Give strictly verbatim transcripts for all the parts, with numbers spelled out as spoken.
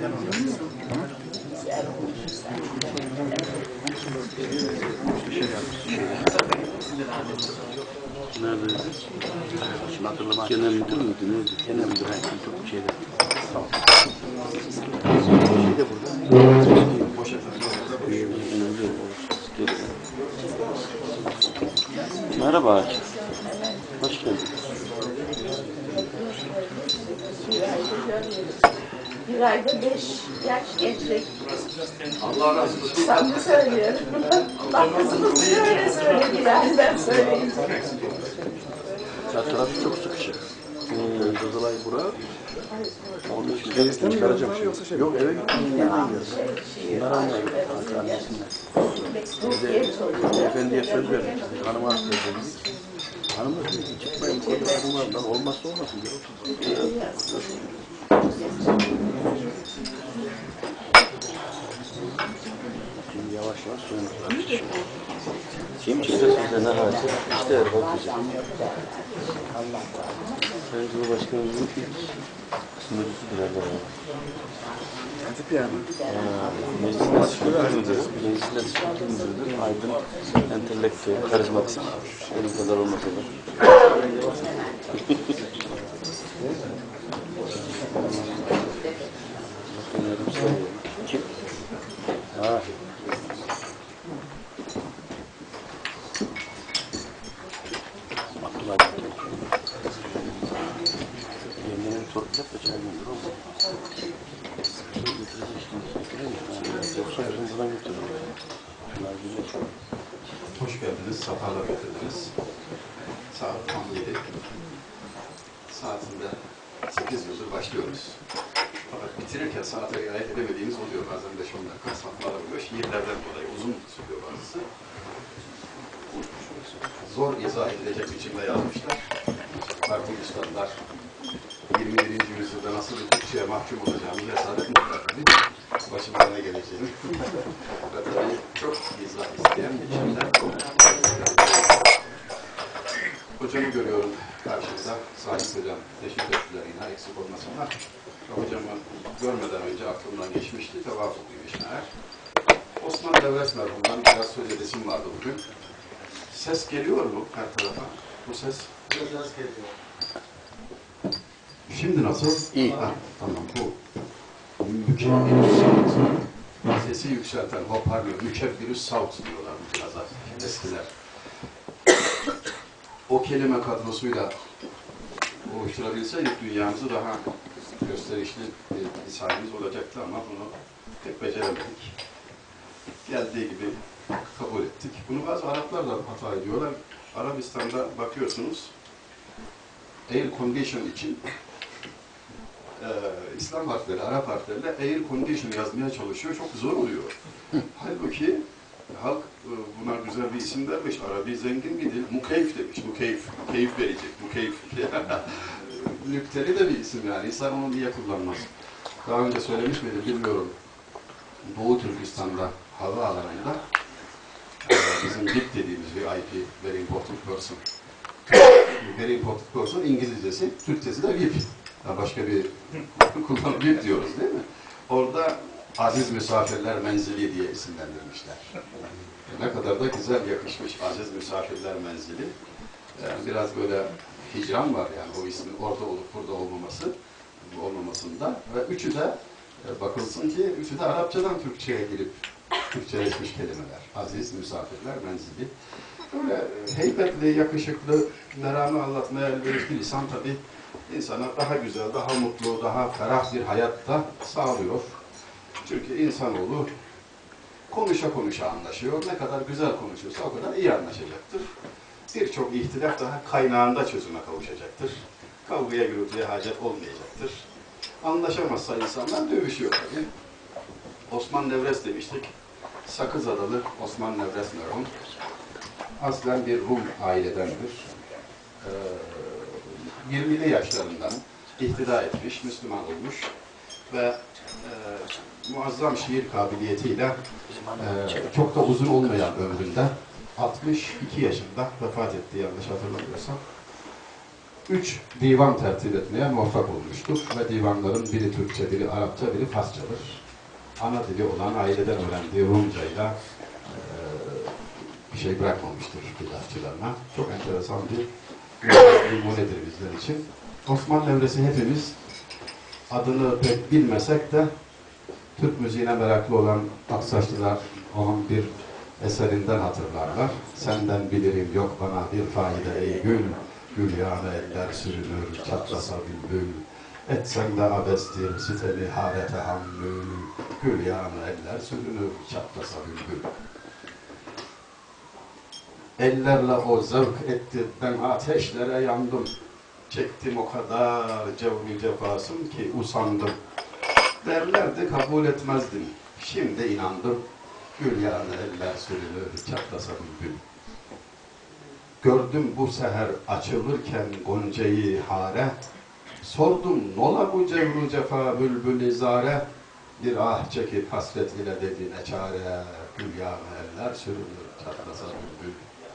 Neredeydi? Şimdi hatırlamak. Genel müdür müydü? Neydi? Genel müdür. Çok şeyde. Tamam. Şey de burada. Boş efendim. Merhaba Akif. Hoş geldin. Bir ayda beş yaş gençlik. Allah razı olsun. Samimi söylüyorum. Allah kızımız öyle söyledi yani ben söyleyeyim. Ya trafik çok sıkışık. Hmm. Kızılay bura. Onun için denizden mi çıkaracağım şimdi? Yoksa şey yok eve gittim. Nereden gidiyoruz? Bunlar anlayın. Annesinden. Efendiye söz verdik. Hanıma söz verdik. Hanım da diyor ki çıkmayın. Bunlardan olmazsa olmasın diyor. Şimdi yavaş yavaş sönüyor. Kim çıktı size ne hali? İşte Erbakan Hoca. Sayın Cumhurbaşkanımızın ilk sınırlısı bilerler ama. Hatip yani. Meclisinde sıkıntı müdürü, meclisinde sıkıntı müdürüdür. Aydın, entelektüel, karizmatik. Benim kadar olmasa da. Kim? Ha. Abdullah Gül'ün. Yengenin soracak da çay gönderir olsun. Yoksa bizim buradan götürürüm. Şunlar güzel. Hoş geldiniz, sefalar getirdiniz. Saat tam yedi. Saatinde sekiz yıldır başlıyoruz. Fakat bitirirken saate riayet edemediğimiz oluyor. Bazen beş on dakika saatler oluyor. Şiirlerden dolayı uzun sürüyor bazısı. Zor izah edilecek biçimde yazmışlar. Farklı üstadlar yirmi birinci yüzyılda nasıl bir Türkçe'ye mahkum olacağını cesaret mutlaka başımıza ne geleceğini ve tabii çok izah isteyen biçimde. Hocamı görüyorum karşımda. Sahip hocam teşvik ettiler yine eksik olmasınlar. Hocamı görmeden önce aklımdan geçmişti. Tevafukluymuş meğer. Osman Devlet merhumundan biraz söz edesim vardı bugün. Ses geliyor mu her tarafa? Bu ses biraz geliyor. Şimdi nasıl? İyi. Ha, tamam bu. Mükemmel sound. Sesi yükselten hoparlör, mükemmel sound diyorlar bu cihaza eskiler. O kelime kadrosuyla oluşturabilseydik dünyamızı daha gösterişli bir lisanımız olacaktı ama bunu pek beceremedik. Geldiği gibi kabul ettik. Bunu bazı Araplar da hata ediyorlar. Arabistan'da bakıyorsunuz, air condition için e, İslam harfleri, Arap harfleriyle air condition yazmaya çalışıyor. Çok zor oluyor. Halbuki halk e, buna güzel bir isim vermiş. Arabi zengin bir dil. Mukeyf demiş. Mukeyf. Keyif verecek. Mukeyf. Nükteli de bir isim yani. İnsan onu niye kullanmaz? Daha önce söylemiş miydim bilmiyorum. Doğu Türkistan'da havaalanında e, bizim V I P dediğimiz V I P, Very Important Person. Very Important Person İngilizcesi, Türkçesi de V I P. Ya başka bir kullanım V I P diyoruz değil mi? Orada aziz misafirler menzili diye isimlendirmişler. Ne kadar da güzel yakışmış aziz misafirler menzili. Yani biraz böyle hicran var yani o ismin orada olup burada olmaması, olmamasında. Ve üçü de bakılsın ki üçü de Arapçadan Türkçe'ye girip Türkçeleşmiş kelimeler. Aziz misafirler menzili. Böyle heybetli, yakışıklı, meramı anlatmaya elverişli lisan tabii insana daha güzel, daha mutlu, daha ferah bir hayatta sağlıyor. Çünkü insanoğlu konuşa konuşa anlaşıyor. Ne kadar güzel konuşursa o kadar iyi anlaşacaktır. Birçok ihtilaf daha kaynağında çözüme kavuşacaktır. Kavgaya gürültüye hacet olmayacaktır. Anlaşamazsa insanlar dövüşüyor tabii. Osman Nevres demiştik. Sakız Adalı Osman Nevres merhum. Aslen bir Rum ailedendir. Ee, yirmili yaşlarından ihtida etmiş, Müslüman olmuş ve e, muazzam şiir kabiliyetiyle e, çok da uzun olmayan ömründe altmış iki yaşında vefat etti yanlış hatırlamıyorsam. üç divan tertip etmeye muvaffak olmuştuk ve divanların biri Türkçe, biri Arapça, biri Farsçadır. Ana dili olan aileden öğrendiği Rumcayla e, bir şey bırakmamıştır bidatçılarına. Çok enteresan bir numunedir bizler için. Osmanlı evresi hepimiz adını pek bilmesek de Türk müziğine meraklı olan Aksaçlılar onun bir eserinden hatırlarlar. Senden bilirim yok bana bir faide ey gül, gül yağına eller sürünür, çatlasa bülbül. Etsen de abestir, sitemi hale tehammül, gül yağına eller sürünür, çatlasa bülbül. Ellerle o zevk etti, ben ateşlere yandım. Çektim o kadar cevri cefasım ki usandım. Derlerdi kabul etmezdim, şimdi inandım. Gül yağına eller sürünür, çatlasa bülbül. Gördüm bu seher açılırken goncayı hare. Sordum nola bu cevru cefa bülbül izare. Bir ah çekip hasret ile dedi ne çare. Gül yağına eller sürünür, çatlasa bülbül.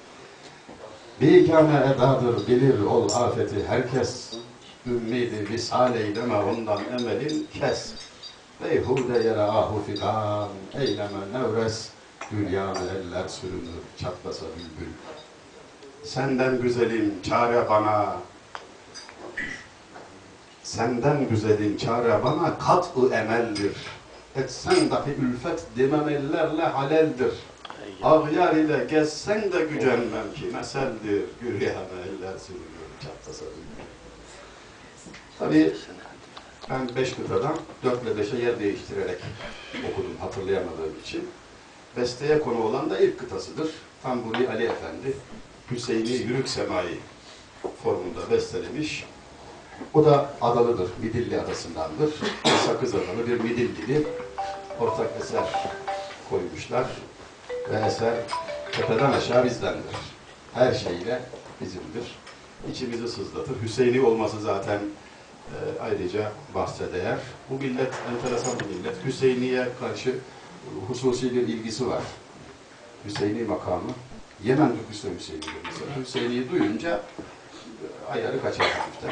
Bigâne edadır bilir ol afeti herkes. Ümmidi visal eyleme ondan emelin kes. Beyhude yere ahu figan eyleme nevres. Gül yağına eller sürünür, çatlasa bülbül. Senden güzelim çare bana. Senden güzelim çare bana kat-ı emeldir. Etsen dahi ülfet demem ellerle haleldir. Ağyar ile gezsen de gücenmem ki meseldir. Gül yağına eller sürünür, çatlasa bülbül. Tabii ben beş kıtadan dört ile beşe yer değiştirerek okudum hatırlayamadığım için. Besteye konu olan da ilk kıtasıdır. Tamburi Ali Efendi Hüseyin'i Yürük Semai formunda bestelemiş. O da adalıdır, Midilli adasındandır. Sakız adalı bir Midillili ortak eser koymuşlar. Ve eser tepeden aşağı bizdendir. Her şeyle bizimdir. İçimizi sızlatır. Hüseyin'i olması zaten e, ayrıca bahse değer. Bu millet enteresan bir millet. Hüseyin'iye karşı hususi bir ilgisi var. Hüseyin'i makamı. Yemen Türküsü Hüseyin'idir mesela. Hüseyin'i duyunca e, ayarı kaçar hafiften.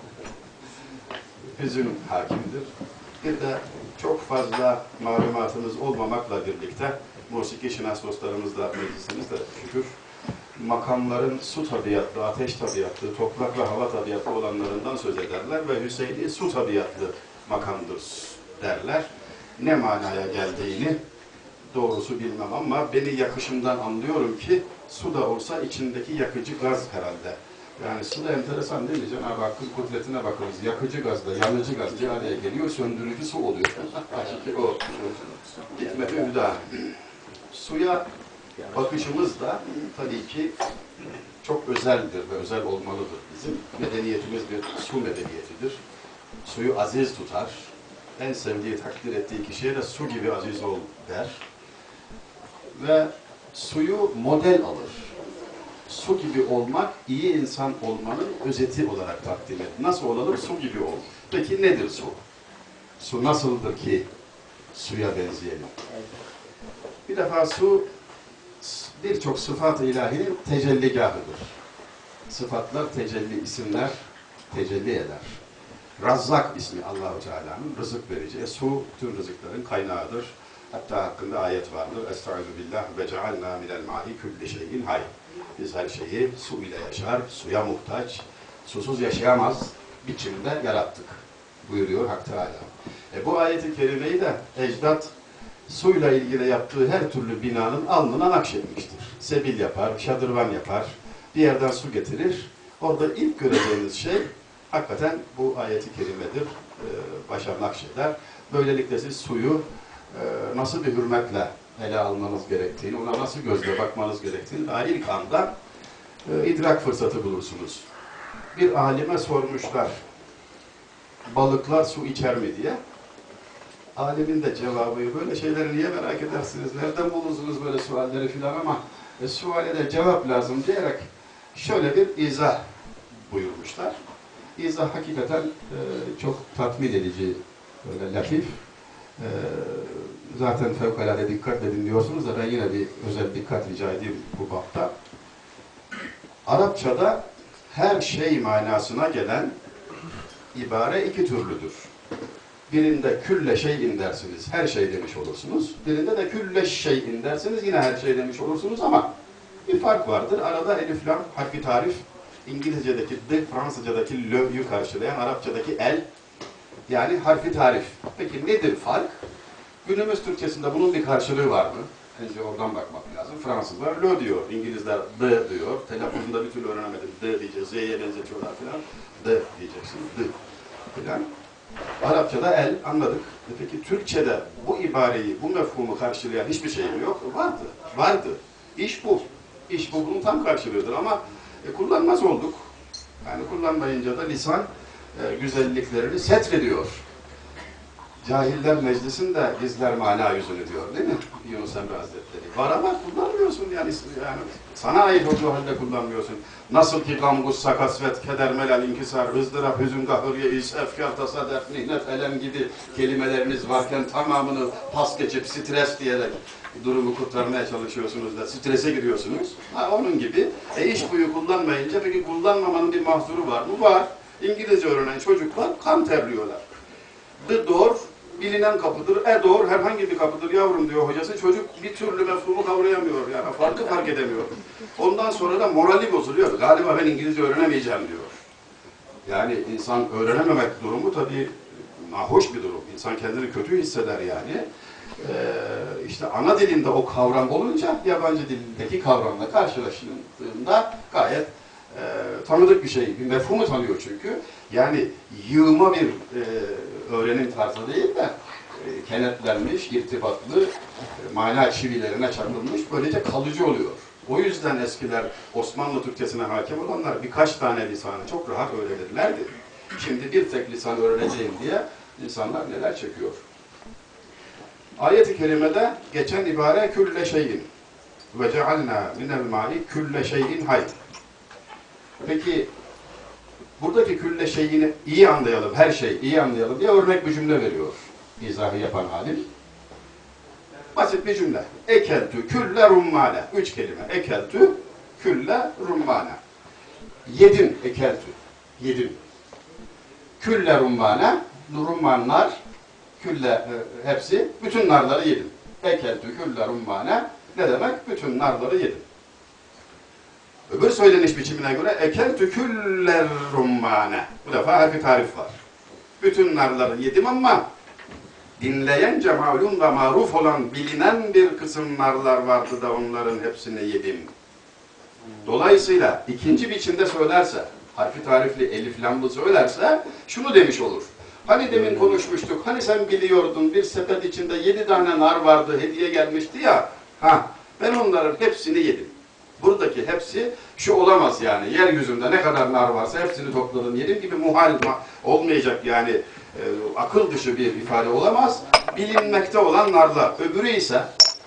Hüzün hakimdir. Bir de çok fazla malumatınız olmamakla birlikte musiki şinas dostlarımızla meclisimizde şükür makamların su tabiatlı, ateş tabiatlı, toprak ve hava tabiatlı olanlarından söz ederler ve Hüseyin'i su tabiatlı makamdır derler. Ne manaya geldiğini doğrusu bilmem ama beni yakışımdan anlıyorum ki su da olsa içindeki yakıcı gaz herhalde. Yani su da enteresan değil mi? Cenab-ı Hakk'ın kudretine bakınız. Yakıcı gazla yanıcı gaz bir araya geliyor, söndürücü su oluyor. Hakiki o. Hikmet-i hüda. Suya bakışımız da tabii ki çok özeldir ve özel olmalıdır bizim. Medeniyetimiz bir su medeniyetidir. Suyu aziz tutar. En sevdiği, takdir ettiği kişiye de su gibi aziz ol der. Ve suyu model alır. Su gibi olmak, iyi insan olmanın özeti olarak takdim et. Nasıl olalım? Su gibi ol. Peki nedir su? Su nasıldır ki suya benzeyelim? Bir defa su, birçok sıfat-ı ilahinin tecelligahıdır. Sıfatlar, tecelli, isimler tecelli eder. Razzak ismi Allah-u Teala'nın rızık vereceği. Su, bütün rızıkların kaynağıdır. Hatta hakkında ayet vardır. Estaizu billah ve cealna minel ma'i külli şeyin hayy. Biz her şeyi su ile yaşar, suya muhtaç, susuz yaşayamaz biçimde yarattık buyuruyor Hak Teala. E bu ayeti kerimeyi de ecdat suyla ilgili yaptığı her türlü binanın alnına nakşetmiştir. Sebil yapar, şadırvan yapar, bir yerden su getirir. Orada ilk göreceğiniz şey hakikaten bu ayeti kerimedir, e, başa nakşeder. Böylelikle siz suyu e, nasıl bir hürmetle ele almanız gerektiğini, ona nasıl gözle bakmanız gerektiğini daha ilk anda e, idrak fırsatı bulursunuz. Bir alime sormuşlar, balıklar su içer mi diye. Alimin de cevabı, böyle şeyleri niye merak edersiniz, nereden bulursunuz böyle sualleri filan ama e, suale de cevap lazım diyerek şöyle bir izah buyurmuşlar. İzah hakikaten e, çok tatmin edici, böyle latif. E, zaten fevkalade dikkatle dinliyorsunuz da ben yine bir özel dikkat rica edeyim bu bapta. Arapçada her şey manasına gelen ibare iki türlüdür. Birinde külle şeyin dersiniz, her şey demiş olursunuz. Birinde de külle şeyin dersiniz, yine her şey demiş olursunuz ama bir fark vardır. Arada elif, lam, harfi tarif, İngilizce'deki the, Fransızca'daki le'yu karşılayan, Arapça'daki el, yani harfi tarif. Peki nedir fark? Günümüz Türkçesinde bunun bir karşılığı var mı? Önce oradan bakmak lazım. Fransızlar le diyor, İngilizler the diyor. Telaffuzunda bir türlü öğrenemedim. The diyeceğiz, Z'ye benzetiyorlar filan. The diyeceksin, the filan. Arapçada el, anladık. E peki Türkçe'de bu ibareyi, bu mefhumu karşılayan hiçbir şey mi yok? Vardı, vardı. İş bu. İş bu, bunun tam karşılığıdır ama e, kullanmaz olduk. Yani kullanmayınca da lisan e, güzelliklerini setrediyor. Cahiller meclisinde gizler mana yüzünü diyor değil mi? Yunus Emre Hazretleri. Var ama kullanmıyorsun yani. yani sana ait olduğu halde kullanmıyorsun. Nasıl ki gam, gussa, kasvet, keder, melal, inkisar, ızdırap, hüzün, kahır, yeis, efkar, tasa, dert, mihnet, elem gibi kelimeleriniz varken tamamını pas geçip stres diyerek durumu kurtarmaya çalışıyorsunuz da strese giriyorsunuz. Ha, onun gibi. E iş buyu kullanmayınca peki kullanmamanın bir mahzuru var mı? Var. İngilizce öğrenen çocuklar kan terliyorlar. The door bilinen kapıdır. E door herhangi bir kapıdır yavrum diyor hocası. Çocuk bir türlü mefhumu kavrayamıyor. Yani farkı fark edemiyor. Ondan sonra da morali bozuluyor. Galiba ben İngilizce öğrenemeyeceğim diyor. Yani insan öğrenememek durumu tabii nahoş bir durum. İnsan kendini kötü hisseder yani. Ee, işte ana dilinde o kavram olunca yabancı dildeki kavramla karşılaştığında gayet e, tanıdık bir şey. Bir mefhumu tanıyor çünkü. Yani yığma bir e, öğrenim tarzı değil de e, kenetlenmiş, irtibatlı, e, mana çivilerine çakılmış, böylece kalıcı oluyor. O yüzden eskiler Osmanlı Türkçesine hakim olanlar birkaç tane lisanı çok rahat öğrenirlerdi. Şimdi bir tek lisan öğreneceğim diye insanlar neler çekiyor. Ayet-i kerimede geçen ibare külle şeyin ve cealna minel ma'i külle şeyin hayy. Peki buradaki külle şeyini iyi anlayalım, her şey iyi anlayalım diye örnek bir cümle veriyor izahı yapan alim. Basit bir cümle. Ekeltü külle rummane. Üç kelime. Ekeltü külle rummane. Yedim ekeltü. Yedim. Külle rummane. Rummanlar külle e, hepsi. Bütün narları yedim. Ekeltü külle rummane. Ne demek? Bütün narları yedim. Öbür söyleniş biçimine göre ekeltü küller rummane. Bu defa harfi tarif var. Bütün narları yedim ama dinleyince malum ve maruf olan bilinen bir kısım narlar vardı da onların hepsini yedim. Dolayısıyla ikinci biçimde söylerse, harfi tarifli elif lamlı söylerse şunu demiş olur. Hani demin konuşmuştuk, hani sen biliyordun bir sepet içinde yedi tane nar vardı, hediye gelmişti ya. Ha, ben onların hepsini yedim. Buradaki hepsi şu olamaz yani, yeryüzünde ne kadar nar varsa hepsini topladım yedim gibi muhal olmayacak yani, e, akıl dışı bir ifade olamaz. Bilinmekte olan narlar. Öbürü ise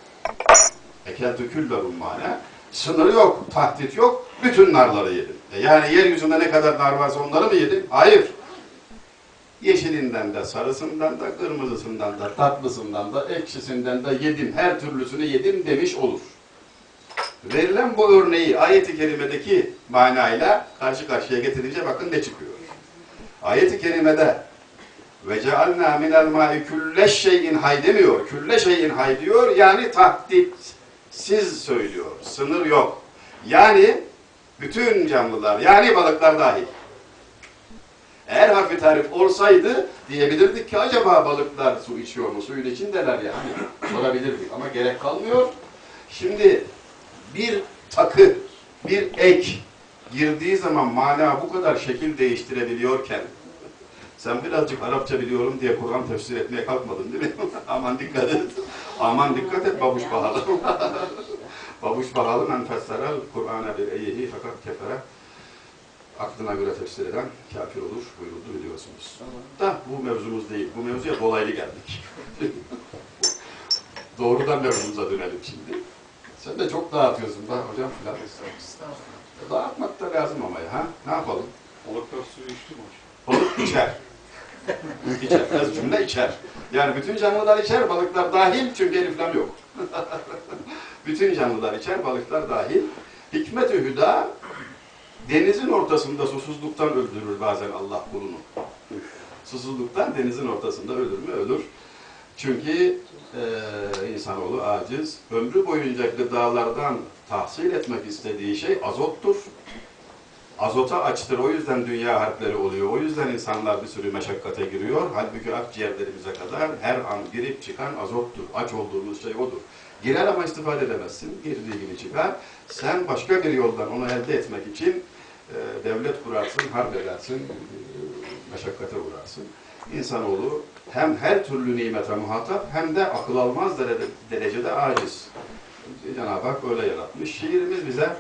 ekeltü külle rummane, sınırı yok, tahdit yok, bütün narları yedim. E yani yeryüzünde ne kadar nar varsa onları mı yedim? Hayır. Yeşilinden de, sarısından da, kırmızısından da, tatlısından da, ekşisinden de yedim, her türlüsünü yedim demiş olur. Verilen bu örneği ayet-i kerimedeki manayla karşı karşıya getirince bakın ne çıkıyor. Ayet-i kerimede ve cealna minel ma'i külleş şeyin hay demiyor. Külle şeyin hay diyor. Yani tahditsiz söylüyor. Sınır yok. Yani bütün canlılar, yani balıklar dahil. Eğer harfi tarif olsaydı diyebilirdik ki acaba balıklar su içiyor mu? Suyun içindeler yani. Sorabilirdik ama gerek kalmıyor. Şimdi bir takı, bir ek girdiği zaman mana bu kadar şekil değiştirebiliyorken sen birazcık Arapça biliyorum diye Kur'an tefsir etmeye kalkmadın değil mi? Aman dikkat et. Aman dikkat et babuş pahalı. Babuş pahalı men fesserel Kur'an'a bir eyyihi fakat kefere. Aklına göre tefsir eden kafir olur buyuruldu biliyorsunuz. Da bu mevzumuz değil. Bu mevzuya dolaylı geldik. Doğrudan mevzumuza dönelim şimdi. Sen de çok dağıtıyorsun da hocam filan. Dağıtmak da lazım ama ya. Ha? Ne yapalım? Balıklar suyu içti mi hocam? Balık içer. İçer. Az cümle içer. Yani bütün canlılar içer, balıklar dahil çünkü eliflam yok. Bütün canlılar içer, balıklar dahil. Hikmet-i hüda Denizin ortasında susuzluktan öldürür bazen Allah kulunu. Susuzluktan denizin ortasında ölür mü? Ölür. Çünkü e, insanoğlu aciz. Ömrü boyunca gıdalardan tahsil etmek istediği şey azottur. Azota açtır. O yüzden dünya harpleri oluyor. O yüzden insanlar bir sürü meşakkate giriyor. Halbuki akciğerlerimize kadar her an girip çıkan azottur. Aç olduğumuz şey odur. Girer ama istifade edemezsin. Girdiği gibi çıkar. Sen başka bir yoldan onu elde etmek için e, devlet kurarsın, harp edersin, e, meşakkate uğrarsın. İnsanoğlu hem her türlü nimete muhatap hem de akıl almaz derecede aciz. Cenab-ı Hak öyle yaratmış. Şiirimiz bize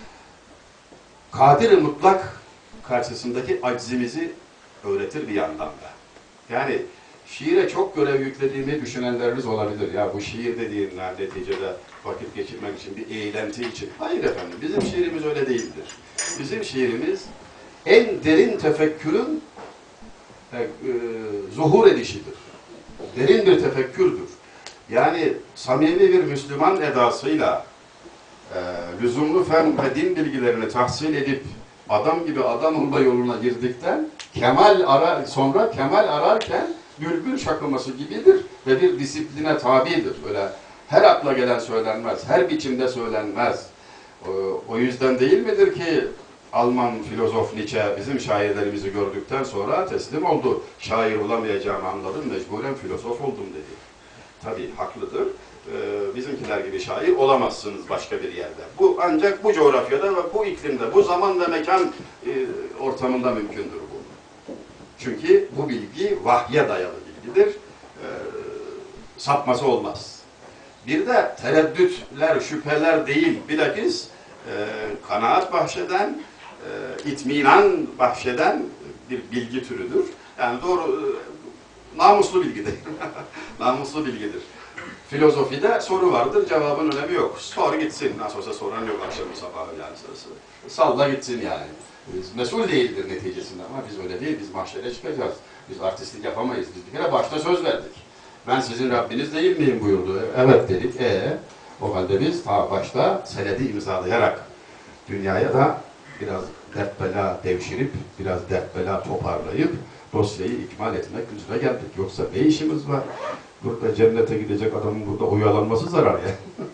kadir-i mutlak karşısındaki aczimizi öğretir bir yandan da. Yani şiire çok görev yüklediğimi düşünenleriniz olabilir. Ya bu şiir dediğin neticede vakit geçirmek için, bir eğlenti için. Hayır efendim, bizim şiirimiz öyle değildir. Bizim şiirimiz en derin tefekkürün e, e, zuhur edişidir. Derin bir tefekkürdür. Yani samimi bir Müslüman edasıyla e, lüzumlu fen ve din bilgilerini tahsil edip adam gibi adam olma yoluna girdikten kemal ara, sonra kemal ararken bülbül şakıması gibidir ve bir disipline tabidir. Öyle her akla gelen söylenmez, her biçimde söylenmez. O, o yüzden değil midir ki Alman filozof Nietzsche bizim şairlerimizi gördükten sonra teslim oldu. Şair olamayacağımı anladım, mecburen filozof oldum dedi. Tabii haklıdır. Ee, bizimkiler gibi şair olamazsınız başka bir yerde. Bu ancak bu coğrafyada ve bu iklimde, bu zaman ve mekan e, ortamında mümkündür bu. Çünkü bu bilgi vahye dayalı bilgidir. Ee, sapması olmaz. Bir de tereddütler, şüpheler değil, bilakis e, kanaat bahşeden, e, itminan bahşeden bir bilgi türüdür. Yani doğru, e, namuslu bilgidir. Namuslu bilgidir. Filozofide soru vardır, cevabın önemi yok. Sor gitsin, nasıl olsa soran yok akşamı sabahı yani sırası. Salla gitsin yani. Biz mesul değildir neticesinde ama biz öyle değil, biz mahşere çıkacağız. Biz artistlik yapamayız, biz bir kere başta söz verdik. Ben sizin Rabbiniz değil miyim buyurdu. Evet dedik, ee, o halde biz ta başta senedi imzalayarak dünyaya da biraz dert bela devşirip, biraz dert bela toparlayıp dosyayı ikmal etmek üzere geldik. Yoksa ne işimiz var? Burada cennete gidecek adamın burada oyalanması zarar ya.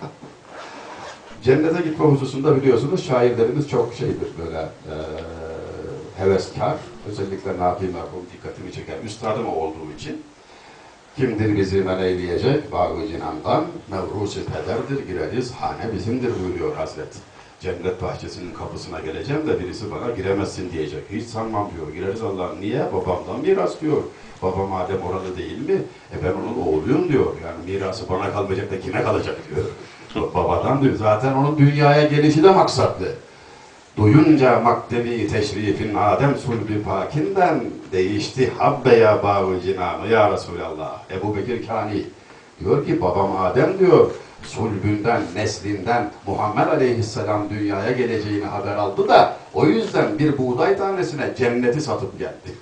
Cennete gitme hususunda biliyorsunuz şairlerimiz çok şeydir böyle e, heveskar. Özellikle Nafi merhum dikkatimi çeker. Üstadım o olduğu için. Kimdir bizi men eyleyecek? Bağı cinandan mevrusu pederdir gireriz hane bizimdir buyuruyor Hazret. Cennet bahçesinin kapısına geleceğim de birisi bana giremezsin diyecek. Hiç sanmam diyor. Gireriz Allah'ım. Niye? Babamdan miras diyor. Babam madem oralı değil mi? E ben onun oğluyum diyor. Yani mirası bana kalmayacak da kime kalacak diyor. Babadan diyor. Zaten onun dünyaya gelişi de maksatlı. Duyunca makdebi teşrifin Adem sulbü pakinden değişti habbeya bağı cinanı ya Resulallah. Ebu Bekir Kani diyor ki babam Adem diyor sulbünden, neslinden Muhammed Aleyhisselam dünyaya geleceğini haber aldı da o yüzden bir buğday tanesine cenneti satıp geldi.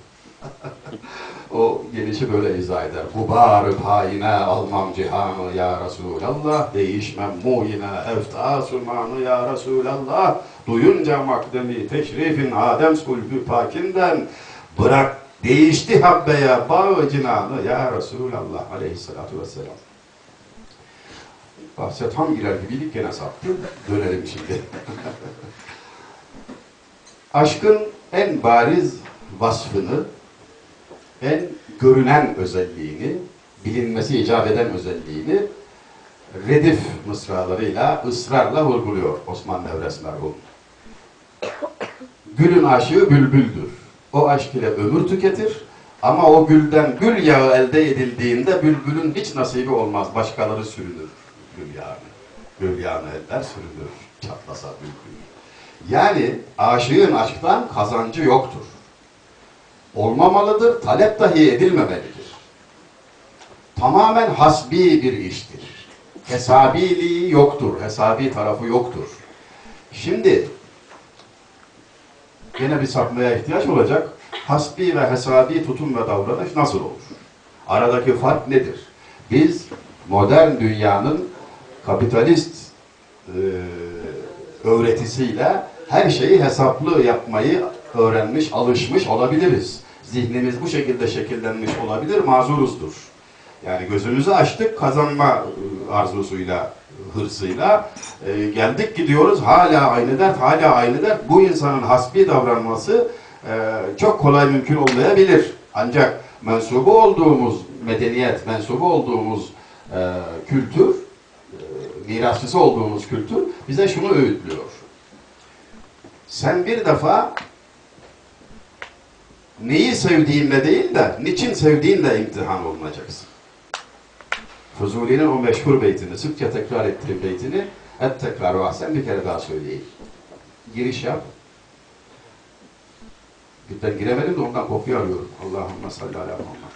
O gelişi böyle izah eder. Gubar-ı payine almam cihanı ya Resulallah, değişmem muğine eftasümanı ya Resulallah, duyunca makdemi teşrifin Adem sulbü pakinden, bırak değişti habbeye bağı cinanı ya Resulallah aleyhissalatu vesselam. Bahse tam girer gibiydik gene saptı. Dönelim şimdi. Aşkın en bariz vasfını, en görünen özelliğini, bilinmesi icap eden özelliğini redif mısralarıyla, ısrarla vurguluyor Osman Nevres merhum. Gülün aşığı bülbüldür. O aşk ile ömür tüketir ama o gülden gül yağı elde edildiğinde bülbülün hiç nasibi olmaz. Başkaları sürünür gül yağını. Gül yağını eller sürünür. Çatlasa bülbül. Yani aşığın aşktan kazancı yoktur. Olmamalıdır, talep dahi edilmemelidir. Tamamen hasbi bir iştir. Hesabiliği yoktur, hesabi tarafı yoktur. Şimdi, yine bir sapmaya ihtiyaç olacak. Hasbi ve hesabi tutum ve davranış nasıl olur? Aradaki fark nedir? Biz modern dünyanın kapitalist e, öğretisiyle her şeyi hesaplı yapmayı öğrenmiş, alışmış olabiliriz. Zihnimiz bu şekilde şekillenmiş olabilir, mazuruzdur. Yani gözümüzü açtık kazanma arzusuyla, hırsıyla. E, geldik gidiyoruz hala aynı dert, hala aynı dert. Bu insanın hasbi davranması e, çok kolay mümkün olmayabilir. Ancak mensubu olduğumuz medeniyet, mensubu olduğumuz e, kültür, e, mirasçısı olduğumuz kültür bize şunu öğütlüyor. Sen bir defa neyi sevdiğinle değil de niçin sevdiğinle imtihan olunacaksın. Fuzuli'nin o meşhur beytini, sıkça tekrar ettiğim beytini et tekrar vahsen bir kere daha söyleyeyim. Giriş yap. Ben giremedim de ondan kopya arıyorum. Allahümme salli ala Muhammed.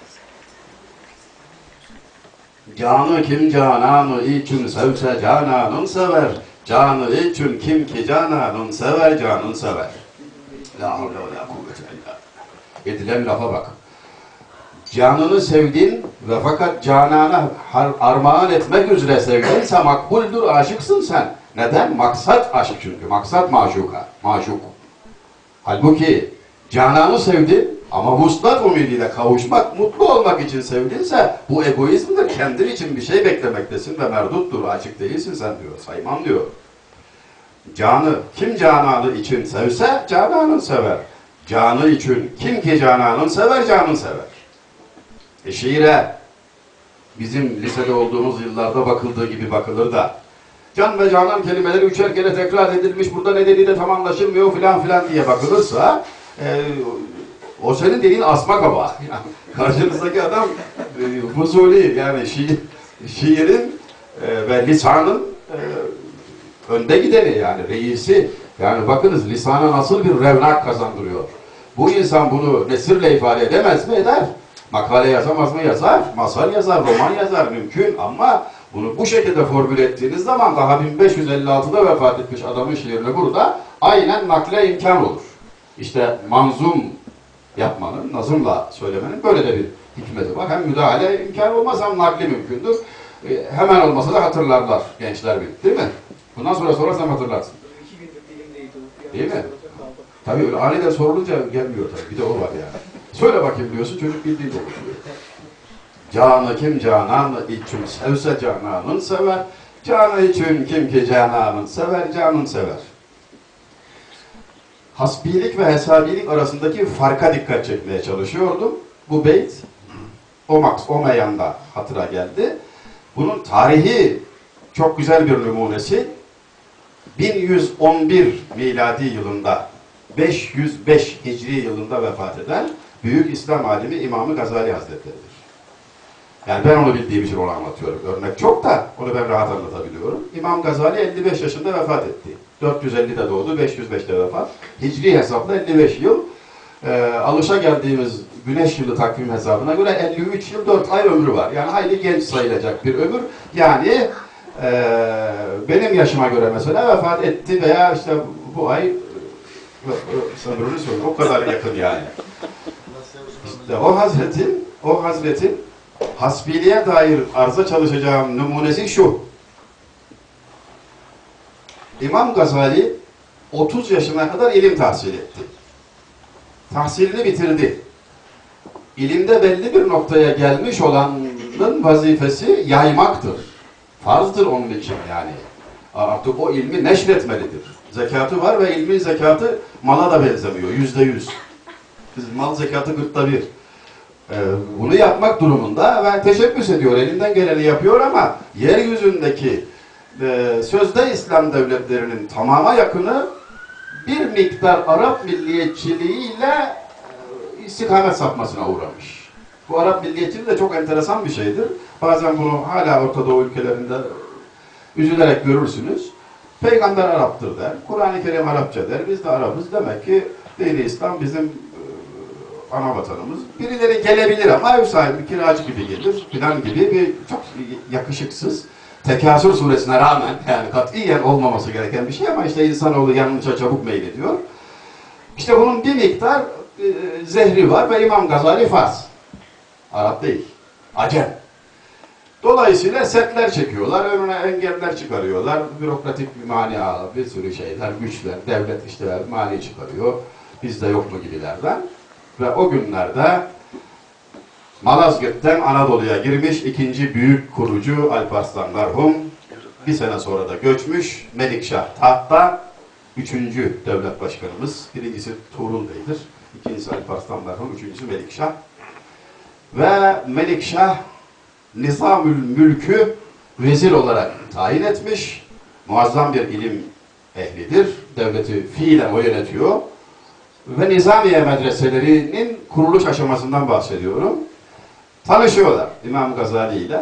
Canı kim cananı için sevse cananın sever. Canı için kim ki cananın sever, canın sever. La havle ve la kuvvete illa billah. Edilen lafa bak. Canını sevdin ve fakat canana armağan etmek üzere sevdinse makbuldür, aşıksın sen. Neden? Maksat aşk çünkü. Maksat maşuka. Maşuk. Halbuki cananı sevdin ama vuslat umidiyle kavuşmak, mutlu olmak için sevdinse bu egoizmdir. Kendin için bir şey beklemektesin ve merduttur. Aşık değilsin sen diyor. Saymam diyor. Canı kim cananı için sevse cananın sever. Canı için kim ki cananın sever, canın sever. E şiire bizim lisede olduğumuz yıllarda bakıldığı gibi bakılır da can ve canan kelimeleri üçer kere tekrar edilmiş, burada ne dediği de tam anlaşılmıyor filan filan diye bakılırsa e, o senin dediğin asma kaba. Yani karşınızdaki adam e, Fuzuli yani şiir, şiirin e, ve lisanın e, önde gideni yani reisi. Yani bakınız lisana nasıl bir revnak kazandırıyor. Bu insan bunu nesirle ifade edemez mi? Eder. Makale yazamaz mı? Yazar. Masal yazar, roman yazar. Mümkün ama bunu bu şekilde formüle ettiğiniz zaman daha bin beş yüz elli altıda vefat etmiş adamın şiirini burada aynen nakle imkan olur. İşte manzum yapmanın, nazımla söylemenin böyle de bir hikmeti var. Hem müdahale imkanı olmaz hem nakli mümkündür. E, hemen olmasa da hatırlarlar gençler bir, değil mi? Bundan sonra sorarsan hatırlarsın. Değil mi? Tabii öyle aniden sorulunca gelmiyor tabii. Bir de o var yani. Söyle bakayım diyorsun, çocuk bildiği de olur. Canı kim cananı için sevse cananın sever. Canı için kim ki cananın sever, canın sever. Hasbilik ve hesabilik arasındaki farka dikkat çekmeye çalışıyordum. Bu beyt o maks, o meyanda hatıra geldi. Bunun tarihi çok güzel bir numunesi. bin yüz on bir miladi yılında, beş yüz beş hicri yılında vefat eden büyük İslam alimi İmam-ı Gazali Hazretleri'dir. Yani ben onu bildiğim için onu anlatıyorum. Örnek çok da onu ben rahat anlatabiliyorum. İmam Gazali elli beş yaşında vefat etti. dört yüz ellide doğdu, beş yüz beşte vefat. Hicri hesapla elli beş yıl. Ee, alışa geldiğimiz güneş yılı takvim hesabına göre elli üç yıl dört ay ömrü var. Yani hayli genç sayılacak bir ömür. Yani e, benim yaşıma göre mesela vefat etti veya işte bu ay ömrünü söylüyor. O kadar yakın yani. İşte o hazretin, o hazretin hasbiliğe dair arza çalışacağım numunesi şu. İmam Gazali otuz yaşına kadar ilim tahsil etti. Tahsilini bitirdi. İlimde belli bir noktaya gelmiş olanın vazifesi yaymaktır. Farzdır onun için yani. Artık o ilmi neşretmelidir. Zekatı var ve ilmin zekatı mala da benzemiyor. Yüzde yüz. Biz mal zekatı gırkta bir. Ee, bunu yapmak durumunda ve teşebbüs ediyor. Elinden geleni yapıyor ama yeryüzündeki e, sözde İslam devletlerinin tamama yakını bir miktar Arap milliyetçiliğiyle e, istikamet sapmasına uğramış. Bu Arap milliyetçiliği de çok enteresan bir şeydir. Bazen bunu hala Orta Doğu ülkelerinde üzülerek görürsünüz. Peygamber Arap'tır der, Kur'an-ı Kerim Arapça der, biz de Arap'ız. Demek ki dini İslam bizim e, ana vatanımız. Birileri gelebilir ama ev sahibi kiracı gibi gelir filan gibi bir çok yakışıksız, Tekasür suresine rağmen yani katiyen olmaması gereken bir şey ama işte insanoğlu yanlışa çabuk meylediyor. İşte bunun bir miktar e, zehri var ve İmam Gazali Fars. Arap değil, Acem. Dolayısıyla setler çekiyorlar, önüne engeller çıkarıyorlar, bürokratik bir mania, bir sürü şeyler, güçler, devlet işte mani çıkarıyor, bizde yok mu gibilerden. Ve o günlerde Malazgirt'ten Anadolu'ya girmiş ikinci büyük kurucu Alparslan merhum, bir sene sonra da göçmüş, Melikşah tahtta, üçüncü devlet başkanımız, birincisi Tuğrul Bey'dir, ikincisi Alparslan merhum, üçüncüsü Melikşah. Ve Melikşah Nizamül Mülk'ü vezir olarak tayin etmiş, muazzam bir ilim ehlidir, devleti fiilen o yönetiyor. Ve Nizamiye medreselerinin kuruluş aşamasından bahsediyorum. Tanışıyorlar İmam Gazali ile.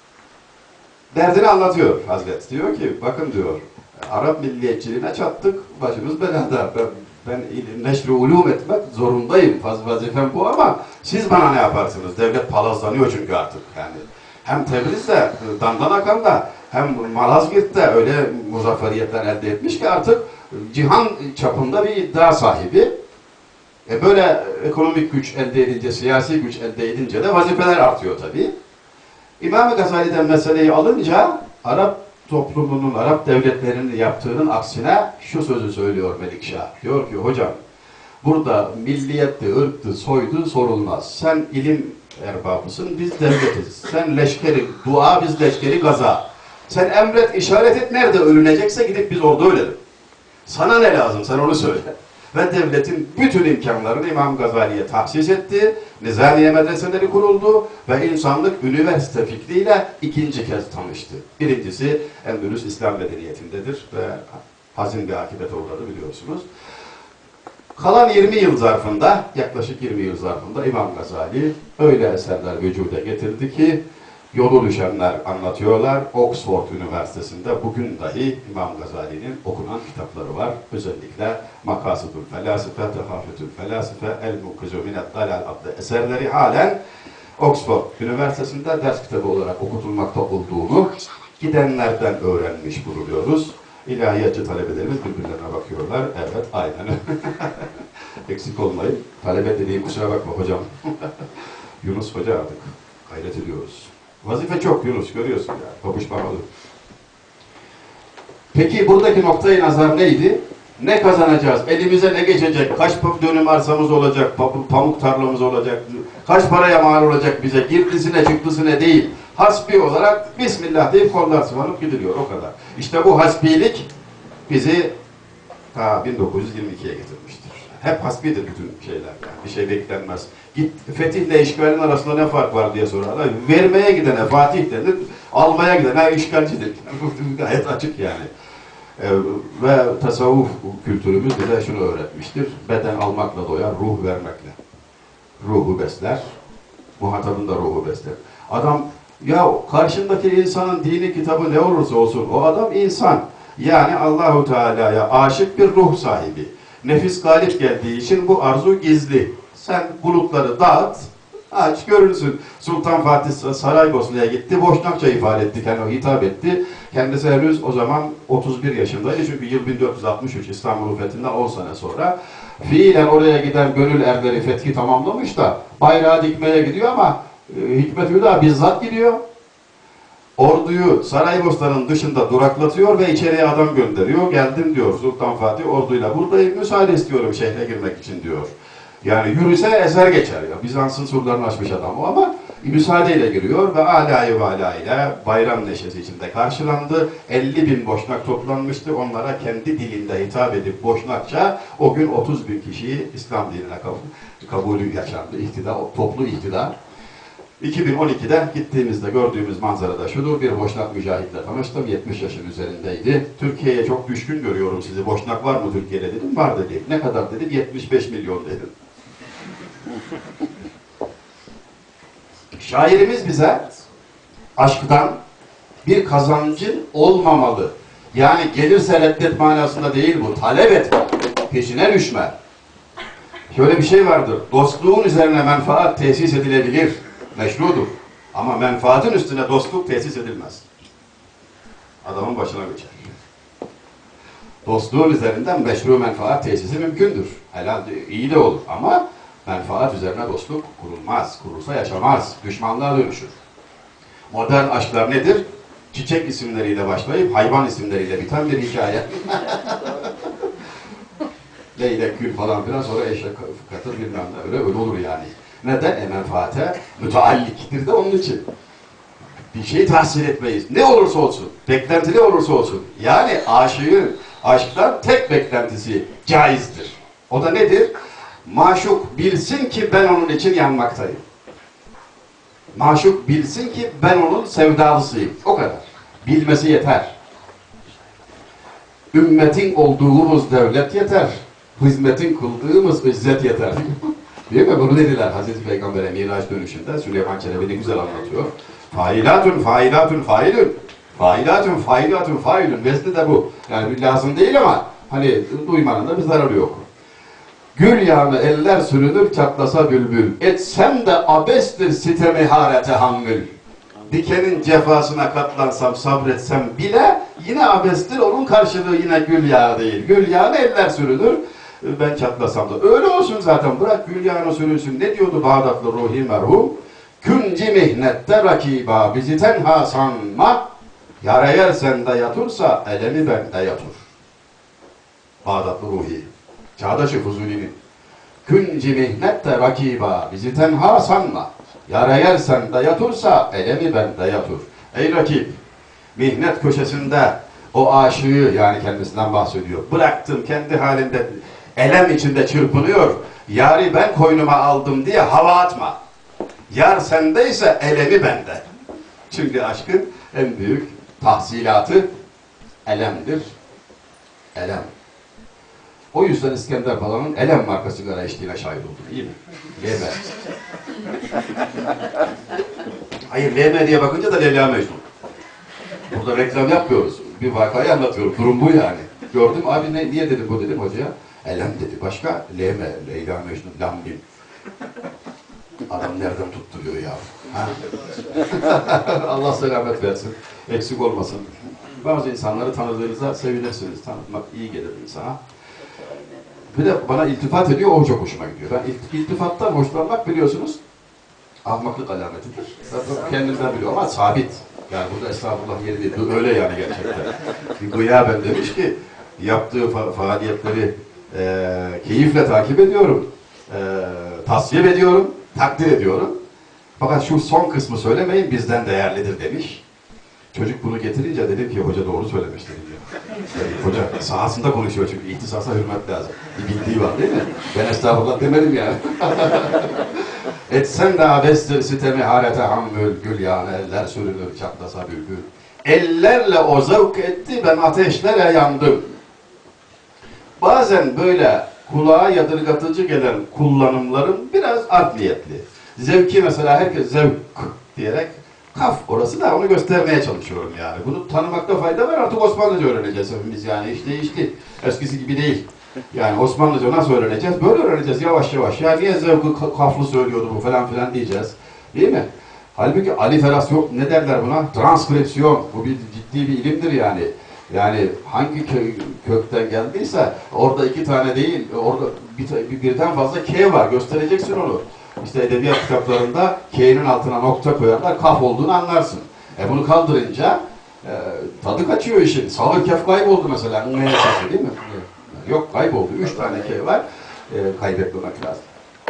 Derdini anlatıyor Hazret. Diyor ki, bakın diyor, Arap milliyetçiliğine çattık, başımız belada. Ben, ben neşr-i ulûm etmek zorundayım, Vaz vazifem bu ama siz bana ne yaparsınız? Devlet palazlanıyor çünkü artık. Yani hem Tebriz'de, Dandanakan'da, hem Malazgirt'te öyle muzafferiyetler elde etmiş ki artık cihan çapında bir iddia sahibi. E böyle ekonomik güç elde edince, siyasi güç elde edince de vazifeler artıyor tabii. İmam-ı Gazali'den meseleyi alınca Arap toplumunun, Arap devletlerinin yaptığının aksine şu sözü söylüyor Melikşah. Diyor ki, hocam burada milliyetti, ırktı, soydu sorulmaz. Sen ilim erbabısın, biz devletiz. Sen leşkeri dua, biz leşkeri gaza. Sen emret, işaret et, nerede ölünecekse gidip biz orada ölelim. Sana ne lazım, sen onu söyle. Ve devletin bütün imkanlarını İmam Gazali'ye tahsis etti. Nizamiye medreseleri kuruldu ve insanlık üniversite fikriyle ikinci kez tanıştı. Birincisi Endülüs İslam medeniyetindedir ve hazin bir akibete uğradı biliyorsunuz. Kalan yirmi yıl zarfında, yaklaşık yirmi yıl zarfında İmam Gazali öyle eserler vücuda getirdi ki yolu düşenler anlatıyorlar. Oxford Üniversitesi'nde bugün dahi İmam Gazali'nin okunan kitapları var. Özellikle Makasıdül Felasife, Tehafetül Felasife, El-Mukizu Minet Dalal adlı eserleri halen Oxford Üniversitesi'nde ders kitabı olarak okutulmakta olduğunu gidenlerden öğrenmiş bulunuyoruz. İlahiyatçı talebelerimiz birbirlerine bakıyorlar. Evet, aynen. Eksik olmayın. Talebe dediğim kusura bakma hocam. Yunus Hoca artık. Gayret ediyoruz. Vazife çok Yunus, görüyorsun yani. Babuşlamalı. Peki buradaki noktayı nazar neydi? Ne kazanacağız? Elimize ne geçecek? Kaç dönüm arsamız olacak? Pamuk tarlamız olacak? Kaç paraya mal olacak bize? Girdisine çıktısına değil. Hasbi olarak Bismillah deyip kollar sıvanıp gidiliyor. O kadar. İşte bu hasbilik bizi ta bin dokuz yüz yirmi ikiye getirmiştir. Hep hasbidir bütün şeyler. Yani bir şey beklenmez. Git, fetihle işgalin arasında ne fark var diye sorarlar. Vermeye gidene Fatih denir, almaya gidene işgalcidir. Gayet açık yani. Ee, ve tasavvuf kültürümüz bize şunu öğretmiştir. Beden almakla doyar, ruh vermekle. Ruhu besler, muhatabın da ruhu besler. Adam, ya karşındaki insanın dini kitabı ne olursa olsun, o adam insan. Yani Allahu Teala'ya aşık bir ruh sahibi. Nefis galip geldiği için bu arzu gizli. Sen bulutları dağıt, aç görürsün. Sultan Fatih Saraybosna'ya gitti, Boşnakça ifade etti, kendine hitap etti. Kendisi henüz o zaman otuz bir yaşındaydı çünkü yıl bin dört yüz altmış üç İstanbul'un fethinden on sene sonra. Fiilen oraya giden gönül erleri fethi tamamlamış da bayrağı dikmeye gidiyor ama e, Hikmet Hüda bizzat gidiyor. Orduyu Saraybosna'nın dışında duraklatıyor ve içeriye adam gönderiyor. Geldim diyor Sultan Fatih orduyla buradayım, müsaade istiyorum şehre girmek için diyor. Yani yürüse eser geçer ya. Bizans'ın surlarını açmış adam o ama müsaadeyle giriyor ve alâ-i vâlâ ile bayram neşesi içinde karşılandı. elli bin Boşnak toplanmıştı. Onlara kendi dilinde hitap edip Boşnakça o gün otuz bin kişiyi İslam dinine kabulü yaşandı. İhtida, toplu ihtida. iki bin on ikide gittiğimizde gördüğümüz manzara da şudur. Bir Boşnak mücahitle tanıştım. yetmiş yaşın üzerindeydi. Türkiye'ye çok düşkün görüyorum sizi. Boşnak var mı Türkiye'de dedim. Var dedi. Ne kadar dedim. yetmiş beş milyon dedim. Şairimiz bize aşktan bir kazancın olmamalı. Yani gelirse reddet manasında değil bu. Talep etme. Peşine düşme. Şöyle bir şey vardır. Dostluğun üzerine menfaat tesis edilebilir. Meşrudur. Ama menfaatin üstüne dostluk tesis edilmez. Adamın başına geçer. Dostluğun üzerinden meşru menfaat tesisi mümkündür. Helal, iyi de olur ama menfaat üzerine dostluk kurulmaz. Kurulsa yaşamaz. Düşmanlığa dönüşür. Modern aşklar nedir? Çiçek isimleriyle başlayıp hayvan isimleriyle biten bir hikaye. Leylek, gül falan filan, sonra eşek, katır bilmem ne, öyle öyle olur yani. Neden? E menfaate mütealliktir de onun için. Bir şeyi tahsil etmeyiz. Ne olursa olsun, beklenti ne olursa olsun. Yani aşığın aşktan tek beklentisi caizdir. O da nedir? Maşuk bilsin ki ben onun için yanmaktayım. Maşuk bilsin ki ben onun sevdalısıyım. O kadar. Bilmesi yeter. Ümmetin olduğumuz devlet yeter. Hizmetin kıldığımız izzet yeter. Değil mi? Bunu dediler Hazreti Peygamber'e Miraç dönüşünde. Süleyman Çelebi ne güzel anlatıyor. Failatun, failatun, failun. Failatun, failatun, failun. Vezni de bu. Yani bir lazım değil ama hani duymanın da bir zararı yok. Gül yağını eller sürünür çatlasa bülbül. Etsem de abestir sitemi harete hammül. Dikenin cefasına katlansam, sabretsem bile yine abestir, onun karşılığı yine gül yağı değil. Gül yağını eller sürünür, ben çatlasam da. Öyle olsun zaten, bırak gül yağını sürünsün. Ne diyordu Bağdatlı Ruhi merhum? Künci mihnette rakiba, bizi tenha sanma, yara yer sende yatursa, elemi bende yatur. Bağdatlı Ruhi. Çağdaşı Fuzuli'nin. Künci mihnette rakiba, bizi tenha sanma, yara yer sende yatursa, elemi bende yatur. Ey rakip, mihnet köşesinde o aşığı, yani kendisinden bahsediyor, bıraktım kendi halinde, elem içinde çırpınıyor, yari ben koynuma aldım diye hava atma. Yar sendeyse elemi bende. Çünkü aşkın en büyük tahsilatı elemdir. Elem. O yüzden İskender Pala'nın Elem marka sigara içtiğine şahit oldum. İyi mi? L M. Hayır, L M diye bakınca da Leyla Mecnun. Burada reklam yapmıyoruz. Bir vakayı anlatıyorum. Durum bu yani. Gördüm, abi ne, niye dedim bu dedim hocaya. Elem dedi. Başka? L M, Leyla Mecnun, Lambim. Adam nereden tutturuyor ya? Ha? Allah selamet versin. Eksik olmasın. Bazı insanları tanıdığınızda sevinirsiniz. Tanıtmak iyi gelir insana. Bir de bana iltifat ediyor, o çok hoşuma gidiyor. Ben iltifattan hoşlanmak biliyorsunuz ahmaklık alametidir. Zaten kendimden biliyorum ama sabit. Yani burada estağfurullah yeri değil. Öyle yani gerçekten. Bir gıyaben demiş ki yaptığı fa faaliyetleri e, keyifle takip ediyorum. E, tasvip ediyorum, takdir ediyorum. Fakat şu son kısmı söylemeyin, bizden değerlidir demiş. Çocuk bunu getirince dedim ki hoca doğru söylemiş dedim ya. Yani hoca sahasında konuşuyor çünkü ihtisasa hürmet lazım. Bir bildiği var değil mi? Ben estağfurullah demedim yani. Etsen de abestir sitemi harete hammül, gül yağını eller sürünür çatlasa bülbül. Ellerle o zevk etti, ben ateşlere yandım. Bazen böyle kulağa yadırgatıcı gelen kullanımlarım biraz art niyetli. Zevki mesela herkes zevk diyerek kaf orası da onu göstermeye çalışıyorum yani. Bunu tanımakta fayda var, artık Osmanlıca öğreneceğiz hepimiz yani. İş değişti. Eskisi gibi değil. Yani Osmanlıca nasıl öğreneceğiz? Böyle öğreneceğiz yavaş yavaş. Ya niye zevki kaflı söylüyordu bu falan filan diyeceğiz. Değil mi? Halbuki aliterasyon ne derler buna? Transkripsiyon. Bu bir ciddi bir ilimdir yani. Yani hangi kö kökten geldiyse orada iki tane değil, orada bir, birden fazla K var. Göstereceksin onu. İşte edebiyat kitaplarında K'nin altına nokta koyarlar, kaf olduğunu anlarsın. E bunu kaldırınca e, tadı kaçıyor işin. Sağır kef kayboldu mesela. Ne sesi değil mi? Yok kayboldu. Üç tane K var. E, kaybetmemek lazım.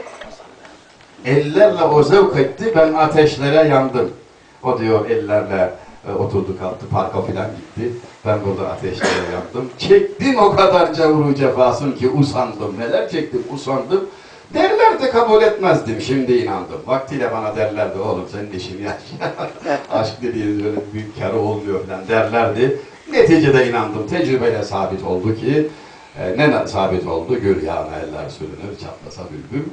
Ellerle o zevk etti, ben ateşlere yandım. O diyor ellerle e, oturdu kalktı, parka filan gitti. Ben burada ateşlere yandım. Çektim o kadar cevru cefasın ki usandım. Neler çektim, usandım. Derler de kabul etmezdim, şimdi inandım. Vaktiyle bana derlerdi, oğlum senin işin yaş. Aşk dediğiniz öyle büyük kârı olmuyor falan derlerdi. Neticede inandım, tecrübeyle sabit oldu ki, e, ne sabit oldu? Gül yağına eller sürünür, çatlasa bülbül.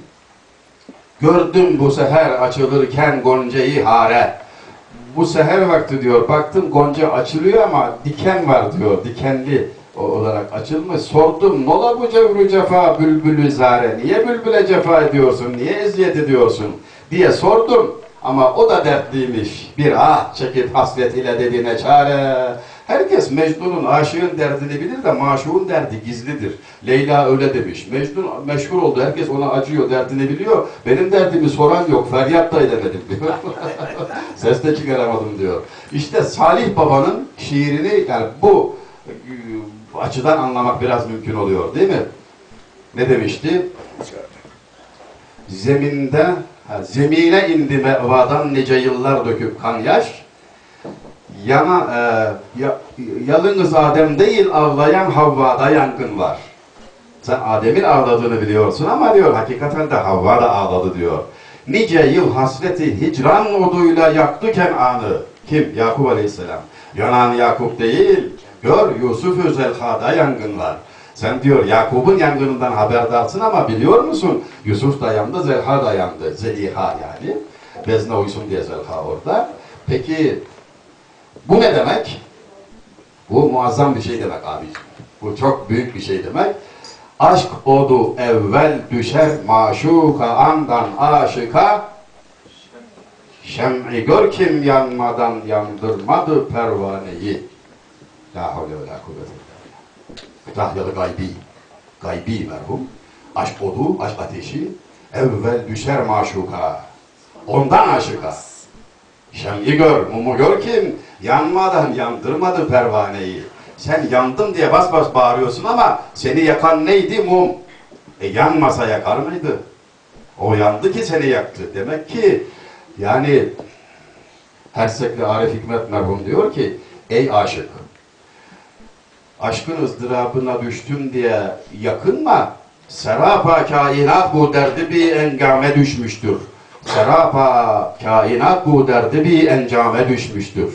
Gördüm bu seher açılırken goncayı hare. Bu seher vakti diyor, baktım gonca açılıyor ama diken var diyor, dikenli olarak açılmış. Sordum, nola bu cevru cefa bülbülü zare, niye bülbüle cefa ediyorsun, niye eziyet ediyorsun diye sordum. Ama o da dertliymiş, bir ah çekip hasret ile dediğine çare. Herkes Mecnun'un, aşığın derdini bilir de maşuğun derdi gizlidir. Leyla öyle demiş. Mecnun meşhur oldu, herkes ona acıyor, derdini biliyor. Benim derdimi soran yok, feryat da edemedim diyor. Ses de çıkaramadım diyor. İşte Salih Baba'nın şiirini yani bu açıdan anlamak biraz mümkün oluyor değil mi? Ne demişti? Zeminde, ha, zemine indi mevadan nice yıllar döküp kan yaş. Yana, e, ya, yalnız Adem değil avlayan Havva'da yangın var. Sen Adem'in ağladığını biliyorsun ama diyor hakikaten de Havva da ağladı diyor. Nice yıl hasreti hicran oduyla yaktı Kenan'ı. Kim? Yakup Aleyhisselam. Yanan Yakup değil, gör Yusuf-ü Zelha'da yangın var. Sen diyor Yakup'un yangınından haberdarsın ama biliyor musun? Yusuf da yandı, Zelha da yandı. Zeliha yani. Bezne uysun diye Zelha orada. Peki bu ne demek? Bu muazzam bir şey demek abiciğim. Bu çok büyük bir şey demek. Aşk odu evvel düşer maşuka andan aşıka. Şem'i gör kim yanmadan yandırmadı pervaneyi. La havle ve la kuvvete. Rahyalı gaybi, gaybi merhum. Aşk odu, aşk ateşi evvel düşer maşuka. Ondan aşıka. Şem'i gör, mumu gör kim yanmadan yandırmadı pervaneyi. Sen yandım diye bas bas bağırıyorsun ama seni yakan neydi? Mum. E yanmasa yakar mıydı? O yandı ki seni yaktı. Demek ki yani Hersekli Arif Hikmet merhum diyor ki ey aşık, aşkın ızdırabına düştüm diye yakınma, serapa kainat bu derdi bir engame düşmüştür. Serapa kainat bu derdi bir encame düşmüştür.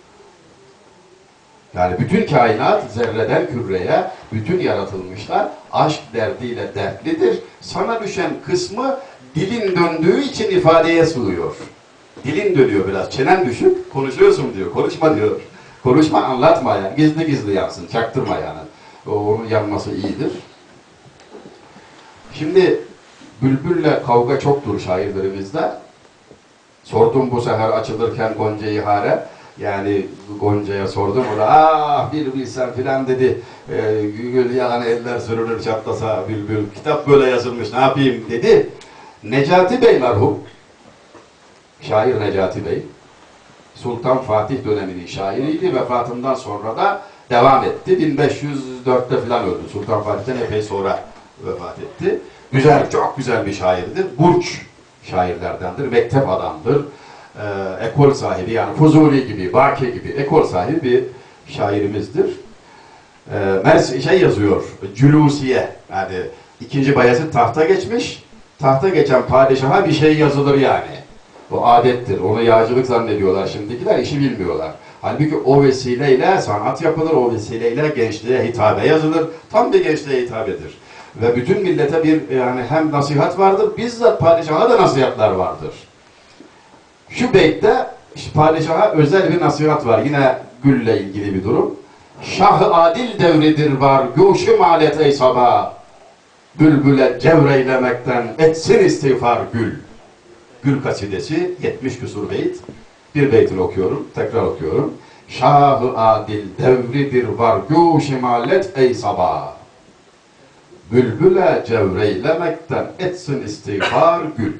Yani bütün kainat zerreden küreye, bütün yaratılmışlar aşk derdiyle dertlidir. Sana düşen kısmı dilin döndüğü için ifadeye sığıyor. Dilin dönüyor biraz, çenen düşük, konuşuyorsun diyor, konuşma diyor. Konuşma, anlatma yani, gizli gizli yansın, çaktırma yani. O, onun yanması iyidir. Şimdi bülbülle kavga çoktur şairlerimizde. Sordum bu sefer açılırken Gonca'yı hare. Yani Gonca'ya sordum, o da ah bir bilsen filan dedi. E, gül yani eller sürülür çatlasa bülbül. Kitap böyle yazılmış, ne yapayım dedi. Necati Bey merhum. Şair Necati Bey. Sultan Fatih döneminin şairiydi. Vefatından sonra da devam etti. bin beş yüz dörtte filan öldü. Sultan Fatih'ten epey sonra vefat etti. Güzel, çok güzel bir şairdir. Burç şairlerdendir. Mektep adamdır. Ee, ekol sahibi yani Fuzuli gibi, Baki gibi ekol sahibi bir şairimizdir. Ee, Mers şey yazıyor, Cülusiye. Yani ikinci Bayezid tahta geçmiş. Tahta geçen padişaha bir şey yazılır yani. O adettir. Onu yağcılık zannediyorlar şimdikiler, işi bilmiyorlar. Halbuki o vesileyle sanat yapılır, o vesileyle gençliğe hitabe yazılır. Tam bir gençliğe hitabedir. Ve bütün millete bir yani hem nasihat vardır, bizzat padişaha da nasihatler vardır. Şu beytte padişaha özel bir nasihat var. Yine Gül'le ilgili bir durum. Şah-ı adil devridir var, guşu malet ey sabah. Bülbüle cevreylemekten etsin istiğfar gül. Gül kasidesi yetmiş küsur beyt. Bir beytini okuyorum, tekrar okuyorum. Şah-ı adil devridir var, guşu malet ey sabah. Bülbüle cevreylemekten etsin istiğfar gül.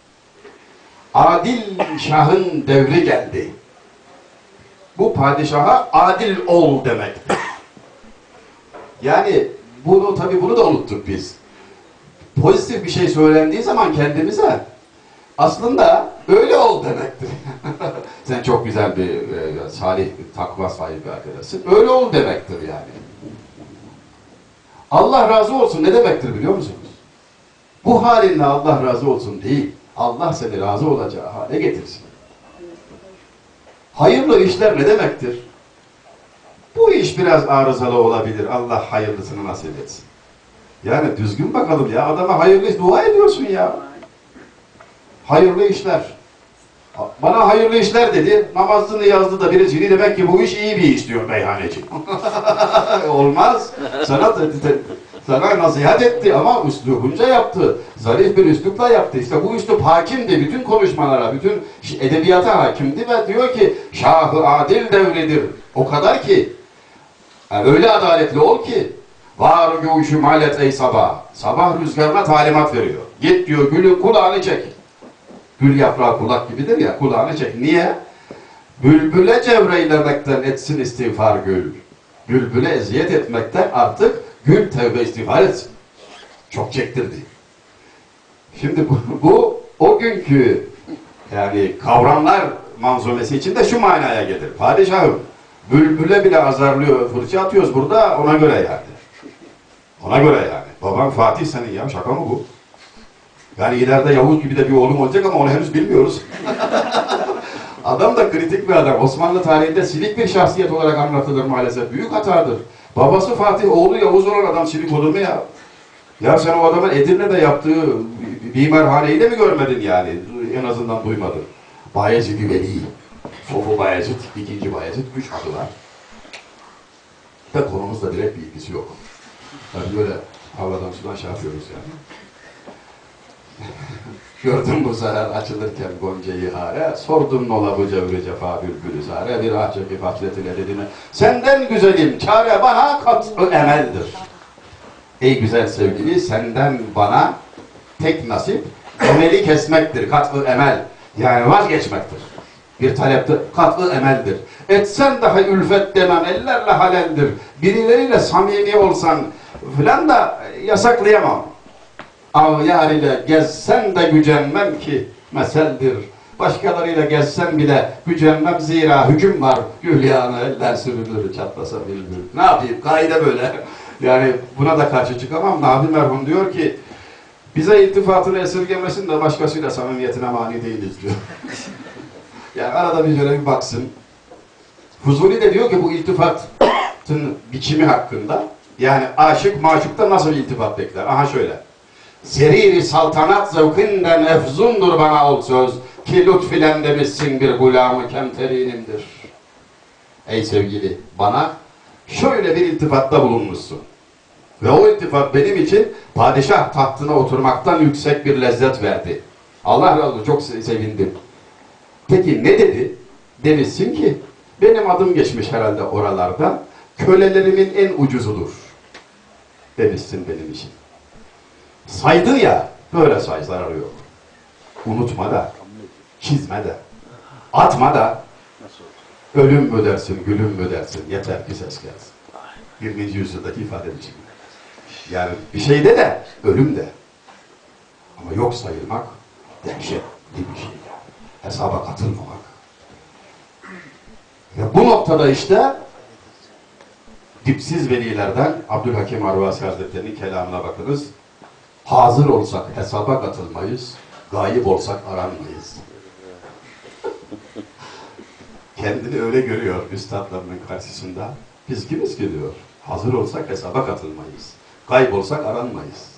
Adil şahın devri geldi. Bu padişaha adil ol demektir. Yani bunu tabii bunu da unuttuk biz. Pozitif bir şey söylendiği zaman kendimize aslında öyle ol demektir. Sen çok güzel bir e, salih, takva sahibi arkadaşsın. Öyle ol demektir yani. Allah razı olsun ne demektir biliyor musunuz? Bu halinle Allah razı olsun değil. Allah seni razı olacağı hale getirsin. Hayırlı işler ne demektir? Bu iş biraz arızalı olabilir. Allah hayırlısını nasip etsin. Yani düzgün bakalım ya. Adama hayırlı iş dua ediyorsun ya. Hayırlı işler. Bana hayırlı işler dedi. Namazını yazdı da birisini demek ki bu iş iyi bir iş diyor meyhaneci. Olmaz. Sana sana nasihat etti ama üslubunca yaptı. Zarif bir üslupla yaptı. İşte bu üslup hakimdi. Bütün konuşmalara, bütün edebiyata hakimdi ve diyor ki Şah-ı adil devridir. O kadar ki Yani öyle adaletli ol ki var göğüşü malet ey sabah. Sabah rüzgarına talimat veriyor. Git diyor gülün kulağını çek. Gül yaprağı kulak gibidir ya, kulağını çek. Niye? Bülbüle cevreylemekten etsin istiğfar gül. Bülbüle eziyet etmekten artık gül tevbe istiğfar etsin. Çok çektirdi. Şimdi bu, bu o günkü yani kavramlar manzumesi içinde şu manaya gelir. Padişahım, bülbüle bile azarlıyor, fırça atıyoruz burada, ona göre yani. Ona göre yani. Babam Fatih senin ya, şaka mı bu? Yani ileride Yavuz gibi de bir oğlum olacak ama onu henüz bilmiyoruz. Adam da kritik bir adam. Osmanlı tarihinde silik bir şahsiyet olarak anlatılır maalesef. Büyük hatadır. Babası Fatih, oğlu Yavuz olan adam silik olur mu ya? Ya sen o adamın Edirne'de yaptığı mimarhaneyi de mi görmedin yani? En azından duymadın. Bayezid-i Veli. Sofu Bayezid, ikinci Bayezid, üç adı var. Ve konumuzla direkt bir ilgisi yok. Yani böyle havadan sudan şey yapıyoruz yani. Gördüm bu seher açılırken goncayı hare, sordum nola bu cevri cefa bülbülü zare, bir ah çekip hasretine dediğine, senden güzelim, çare bana kat-ı emeldir. Ey güzel sevgili, senden bana tek nasip, emeli kesmektir, kat-ı emel, yani vazgeçmektir. Bir talepte kat-ı emeldir. Etsen dahi ülfet demem, ellerle haleldir. Birileriyle samimi olsan filan da yasaklayamam. Av yar ile gezsen de gücenmem ki meseldir. Başkalarıyla gezsem bile gücenmem zira hüküm var. Gülyana eller sürülür çatlasa bülbül. Ne yapayım? Kaide böyle. Yani buna da karşı çıkamam. Nabi merhum diyor ki bize iltifatını esirgemesin de başkasıyla samimiyetine mani değiliz diyor. Yani arada bir şöyle bir baksın. Fuzuli de diyor ki bu iltifatın biçimi hakkında yani aşık maşukta nasıl iltifat bekler? Aha şöyle. Zeriri saltanat zevkinden efzundur bana ol söz ki lütfilen demişsin bir gulamı kemterinimdir. Ey sevgili bana şöyle bir iltifatta bulunmuşsun. Ve o iltifat benim için padişah tahtına oturmaktan yüksek bir lezzet verdi. Allah razı olsun çok sevindim. Peki ne dedi? Demişsin ki benim adım geçmiş herhalde oralarda kölelerimin en ucuzudur. Demişsin benim için. Saydın ya, böyle say, zararı yok. Unutma da, çizme de, atma da, ölüm mü dersin, gülüm mü dersin, yeter ki ses gelsin. yirminci yüzyıldaki ifade biçimi. Yani bir şeyde de, ölüm de. Ama yok sayılmak, dehşetli bir şey. Hesaba katılmamak. Ve bu noktada işte, dipsiz velilerden Abdülhakim Arvasi Hazretleri'nin kelamına bakınız. Hazır olsak hesaba katılmayız, gayip olsak aranmayız. Kendini öyle görüyor üstadlarının karşısında. Biz kimiz ki diyor. Hazır olsak hesaba katılmayız, gayip olsak aranmayız.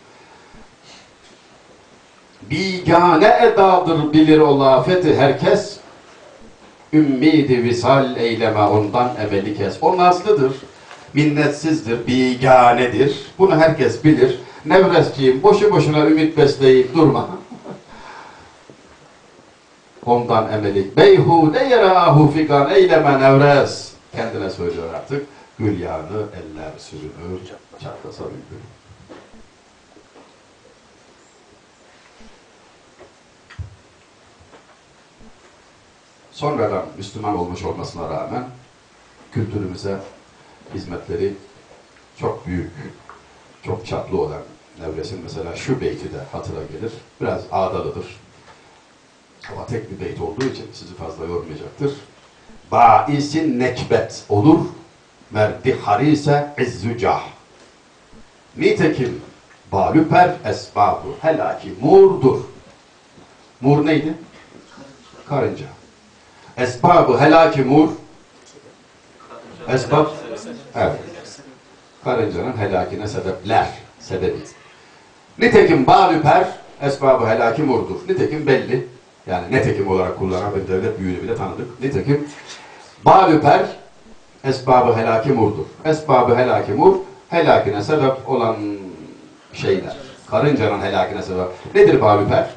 Bigane edadır bilir o lafeti herkes, ümmidi visal eyleme ondan ebedi kes. O nazlıdır, minnetsizdir, biganedir. Bunu herkes bilir. Nevresciğim, boşu boşuna ümit besleyip durma. Ondan emeli. Beyhude yerahu figan eyleme nevres. Kendine söylüyor artık. Gül yağını eller sürünür, çatlasa bülbül. Sonradan Müslüman olmuş olmasına rağmen kültürümüze hizmetleri çok büyük, çok çaplı olan Nevres'in mesela şu beyti de hatıra gelir. Biraz ağdalıdır. Ama tek bir beyt olduğu için sizi fazla yormayacaktır. Baisin nekbet olur, merdi harise izzücah. Nitekim balüper esbabı helaki murdur. Mur neydi? Karınca. Esbabı helaki mur. Esbab. Evet. Karıncanın helakine sebepler. Sebebi. Nitekim balüper esbabı helaki murdur. Nitekim belli. Yani netekim olarak kullanan bir devlet büyüğünü bile tanıdık. Nitekim balüper esbabı helaki murdur. Esbabı helaki mur, helakine sebep olan şeyler. Karıncanın helakine sebep. Nedir balüper?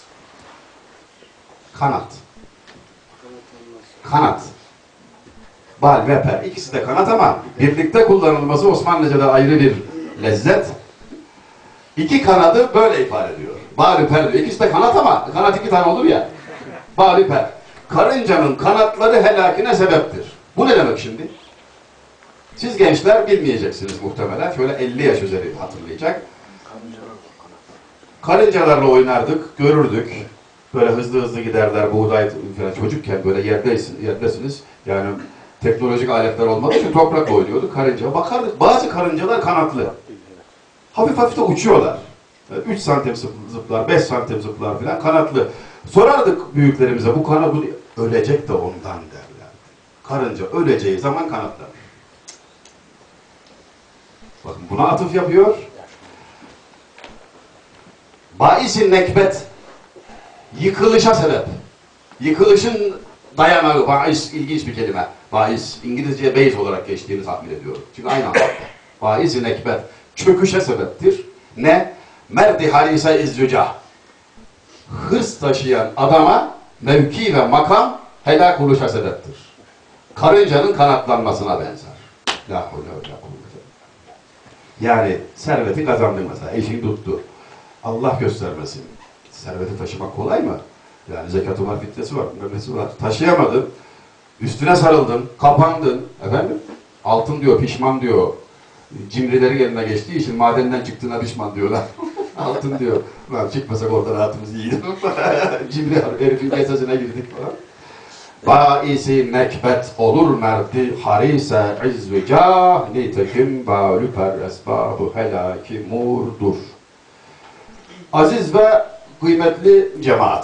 Kanat. Kanat. Bal ve per. İkisi de kanat ama birlikte kullanılması Osmanlıca'da ayrı bir lezzet. İki kanadı böyle ifade ediyor. Bal ve per diyor. İkisi de kanat ama kanat iki tane olur ya. Bal ve per. Karıncanın kanatları helakine sebeptir. Bu ne demek şimdi? Siz gençler bilmeyeceksiniz muhtemelen. Şöyle elli yaş üzeri hatırlayacak. Karıncalarla oynardık, görürdük. Böyle hızlı hızlı giderler, buğday falan. Çocukken böyle yerdesin, yerdesiniz. Yani teknolojik aletler olmadığı için toprakla oynuyorduk. Karınca bakardık. Bazı karıncalar kanatlı. Hafif hafif de uçuyorlar. üç santim zıplar, beş santim zıplar falan kanatlı. Sorardık büyüklerimize, bu kanat bu ölecek de ondan derler. Karınca öleceği zaman kanatlanır. Bakın buna atıf yapıyor. Bais-i nekbet, yıkılışa sebep. Yıkılışın dayanağı, bais ilginç bir kelime. Bais, İngilizceye base olarak geçtiğini tahmin ediyorum. Çünkü aynı anlamda. Bais-i nekbet, çöküşe sebeptir. Ne? Merdi halise izzücah. Hırs taşıyan adama mevki ve makam helak oluşa sebeptir. Karıncanın kanatlanmasına benzer. La havle ve la kuvvete. Yani serveti kazandın mesela, eşin tuttu. Allah göstermesin. Serveti taşımak kolay mı? Yani zekatı var, fitnesi var, memesi var. Taşıyamadın, üstüne sarıldın, kapandın. Efendim? Altın diyor, pişman diyor. Cimrileri eline geçtiği için madenden çıktığına pişman diyorlar. Altın diyor. Lan çıkmasak orada rahatımızı yiyelim. Cimri herifin kesesine girdik falan. Bais-i nekbet olur merdi harise izzücah nitekim bâlüper esbâbu helâki murdur. Aziz ve kıymetli cemaat.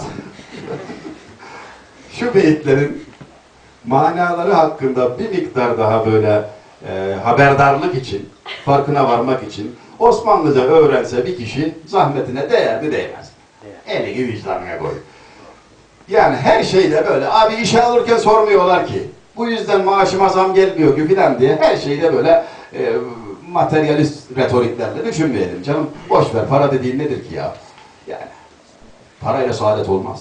Şu beyitlerin manaları hakkında bir miktar daha böyle e, haberdarlık için, farkına varmak için Osmanlıca öğrense bir kişi zahmetine değer mi değmez. Elini vicdanına koy. Yani her şeyde böyle, abi işe alırken sormuyorlar ki, bu yüzden maaşıma zam gelmiyor ki filan diye her şeyde böyle e, materyalist retoriklerle düşünmeyelim canım. Boş ver, para dediğin nedir ki ya? Yani parayla saadet olmaz.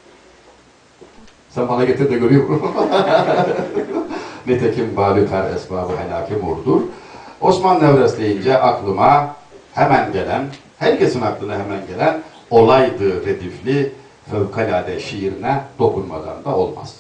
Sen bana getir de görüyorum. Nitekim bâlüfer esbâbu helâki murdur. Osman Nevres deyince aklıma hemen gelen, herkesin aklına hemen gelen olaydı redifli fevkalade şiirine dokunmadan da olmaz.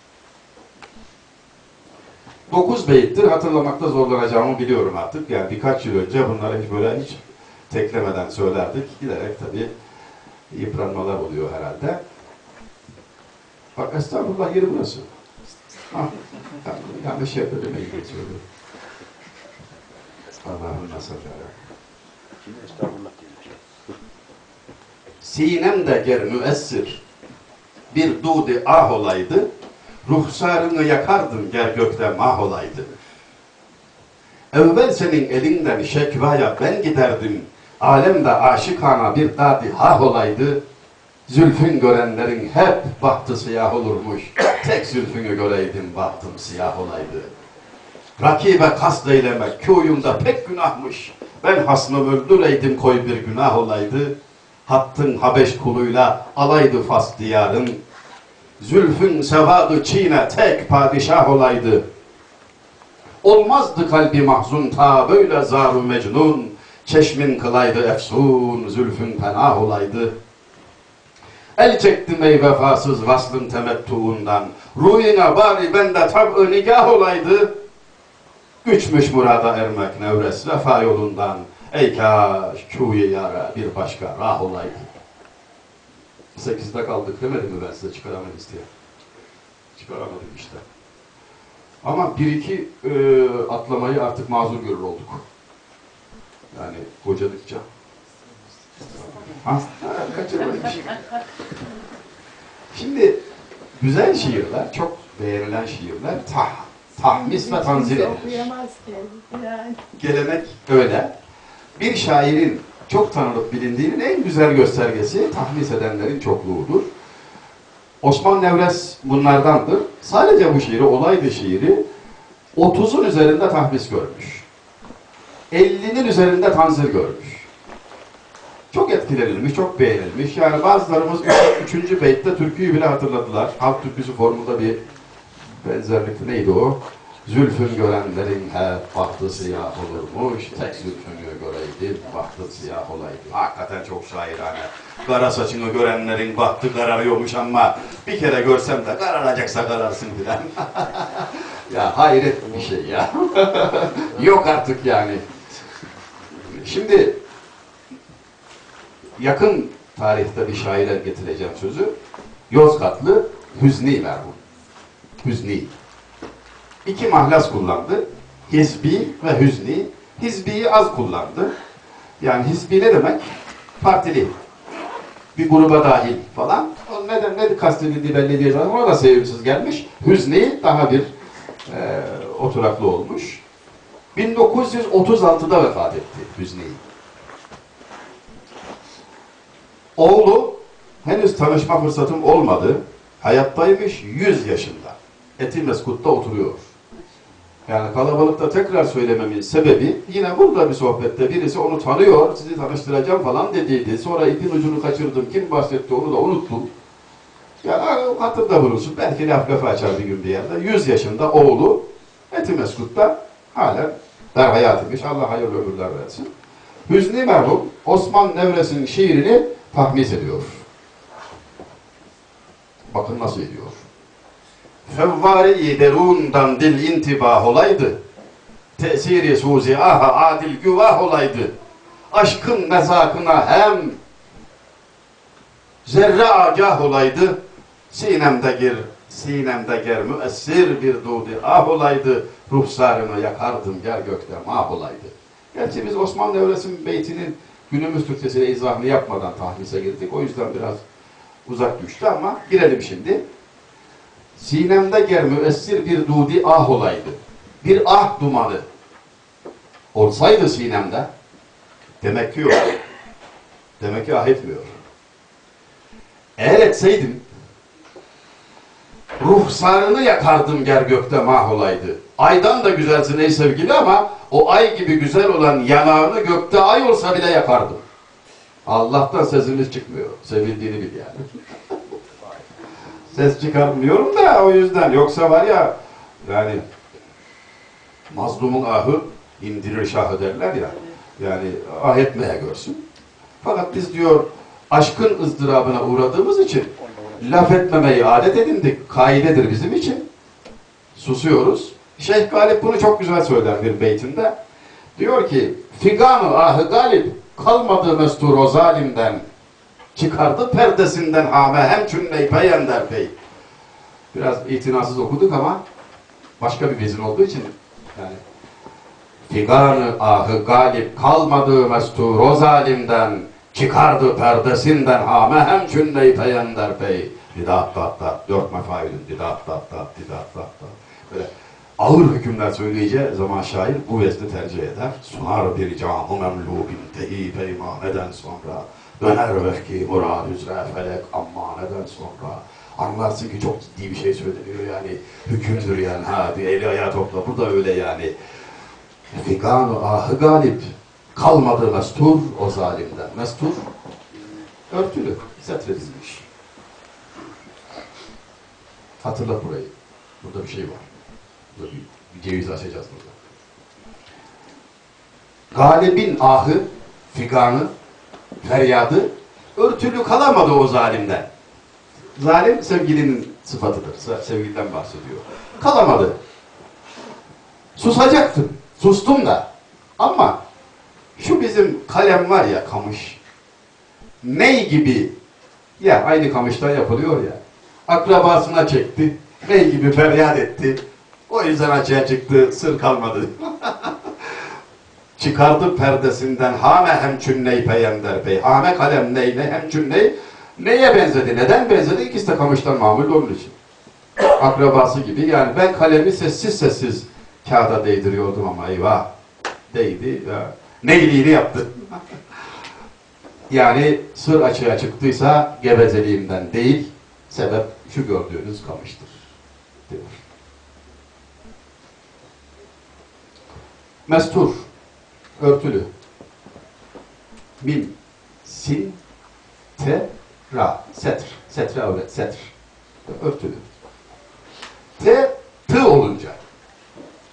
Dokuz beyittir, hatırlamakta zorlanacağımı biliyorum artık. Yani birkaç yıl önce bunları hiç böyle hiç teklemeden söylerdik. Giderek tabii yıpranmalar oluyor herhalde. Bak estağfurullah yeri burası. Ha, yanlış yerde demeyi söylüyorum. Allah'ın nasıl yarabbim. Şimdi estağfurullah diyorlar. Sinemde ger müessir bir dudi ah olaydı, ruhsarını yakardın ger gökte mah olaydı. Evvel senin elinden şekvaya ben giderdim, alemde aşıkana bir dadi hah olaydı, zülfün görenlerin hep bahtı siyah olurmuş, tek zülfünü göreydim bahtım siyah olaydı. Rakibe kast eylemek köyümde pek günahmış, ben hasmım öldüreydim koy bir günah olaydı. Hattın Habeş kuluyla alaydı Fas diyarın, zülfün sevadı Çin'e tek padişah olaydı. Olmazdı kalbi mahzun ta böyle zar-ı mecnun, çeşmin kılaydı efsun, zülfün penah olaydı. El çektim ey vefasız vaslın temettuğundan, ruhine bari bende tab-ı nigah olaydı. Güçmüş murada ermek nevres vefa yolundan, ey kaş kûye yara bir başka rah olaydı. Sekizde kaldık demedim mi ben size çıkaramayız diye. Çıkaramadık işte. Ama bir iki e, atlamayı artık mazur görür olduk. Yani kocadıkça. Ha? Kaçırmadık. Şimdi güzel şiirler, çok beğenilen şiirler tah, tahmis ve tanzil edilir. Okuyamaz ki. Yani. Gelenek öyle. Bir şairin çok tanınıp bilindiğinin en güzel göstergesi tahmis edenlerin çokluğudur. Osman Nevres bunlardandır. Sadece bu şiiri, olaydı şiiri otuzun üzerinde tahmis görmüş. ellinin üzerinde tanzil görmüş. Çok etkilenilmiş, çok beğenilmiş. Yani bazılarımız üçüncü beytte türküyü bile hatırladılar. Halk türküsü formunda bir benzerlik neydi o? Zülfün görenlerin hep bahtı siyah olurmuş. Tek zülfünü göreydi, bahtı siyah olaydı. Hakikaten çok şairane. Kara saçını görenlerin bahtı kararıyormuş ama bir kere görsem de kararacaksa kararsın filan. Ya hayret bir şey ya. Yok artık yani. Şimdi yakın tarihte bir şaire getireceğim sözü. Yozgatlı Hüzni merhum. Hüzni. İki mahlas kullandı. Hizbi ve Hüzni. Hizbiyi az kullandı. Yani hizbi ne demek? Partili. Bir gruba dahil falan. O neden ne kastedildiği belli değil. Ona da sevimsiz gelmiş. Hüzni daha bir e, oturaklı olmuş. bin dokuz yüz otuz altıda vefat etti Hüzni. Oğlu henüz tanışma fırsatım olmadı. Hayattaymış, yüz yaşında. Etimeskut'ta oturuyor. Yani kalabalıkta tekrar söylememin sebebi yine burada bir sohbette birisi onu tanıyor, sizi tanıştıracağım falan dediydi. Sonra ipin ucunu kaçırdım, kim bahsetti onu da unuttum. Yani hatırda bulunsun, belki laf lafa açar bir gün bir yerde. yüz yaşında oğlu Etimeskut'ta halen berhayat imiş, Allah hayırlı ömürler versin. Hüzni merhum Osman Nevres'in şiirini tahmis ediyor. Bakın nasıl ediyor. Fevvari-i derundan dil intibah olaydı. Tesiri suzi aha adil güvah olaydı. Aşkın mezakına hem zerre agah olaydı. Sinemde gir, sinemde ger müessir bir dudi ah olaydı. Ruhsarını yakardım ger gökte mah olaydı. Gerçi biz Osman Nevres'in beytinin günümüz Türkçesiyle izahını yapmadan tahmise girdik. O yüzden biraz uzak düştü ama girelim şimdi. Sinemde ger müessir bir dudi ah olaydı. Bir ah dumanı olsaydı sinemde, demek ki yok. Demek ki ah etmiyor. Eğer etseydim, ruhsarını yakardım ger gökte mah olaydı. Aydan da güzelsin ey sevgili ama o ay gibi güzel olan yanağını gökte ay olsa bile yakardım. Allah'tan sesimiz çıkmıyor. Sevildiğini bil yani. Ses çıkarmıyorum da o yüzden. Yoksa var ya yani mazlumun ahı indirir şahı derler ya. Yani ah etmeye görsün. Fakat biz diyor aşkın ızdırabına uğradığımız için laf etmemeyi adet edindik. Kaidedir bizim için. Susuyoruz. Şeyh Galip bunu çok güzel söyler bir beytinde. Diyor ki figan-ı ahı galip kalmadı mestur o zalimden. Çıkardı perdesinden hame hem cümle-i peyender bey. Biraz itinasız okuduk ama başka bir vezin olduğu için yani figan-ı ahı galip kalmadı mestur o zalimden. Çıkardı perdesinden hame hem cümle-i peyender bey. Didat dat dat dört mefailin didat dat dat didat dat dat. Böyle ağır hükümler söyleyeceği zaman şair bu vezni tercih eder. Sunar bir camı memlubin tehi peymaneden sonra döner vefki murad üzere felek ammaneden sonra anlarsın ki çok ciddi bir şey söyleniyor yani hükümdür yani ha bir eli ayağı topla bu da öyle yani figan-ı ahı galip kalmadı mestur o zalimden. Mestur örtülü, setredilmiş. Hatırla burayı. Burada bir şey var. Burada bir, bir ceviz açacağız burada. Galibin ahı, figanı, feryadı örtülü kalamadı o zalimden. Zalim sevgilinin sıfatıdır. Sevgiliden bahsediyor. Kalamadı. Susacaktım. Sustum da. Ama şu bizim kalem var ya kamış. Ney gibi ya aynı kamıştan yapılıyor ya. Akrabasına çekti. Ney gibi feryat etti. O yüzden açığa çıktı. Sır kalmadı. Çıkardı perdesinden hame hem cümle-i peyender bey. Hame kalem ney ne hem cümle neye benzedi? Neden benzedi? İkisi de kamıştan mamul onun için. Akrabası gibi. Yani ben kalemi sessiz sessiz kağıda değdiriyordum ama eyvah. Değdi. Ya. Neyliğini yaptı. Yani sır açığa çıktıysa gevezeliğimden değil, sebep şu gördüğünüz kamıştır. Diyor. Mestur, örtülü. Mim, sin, te, ra, setr. Setre öyle, setr. Örtülü. Te, tı olunca.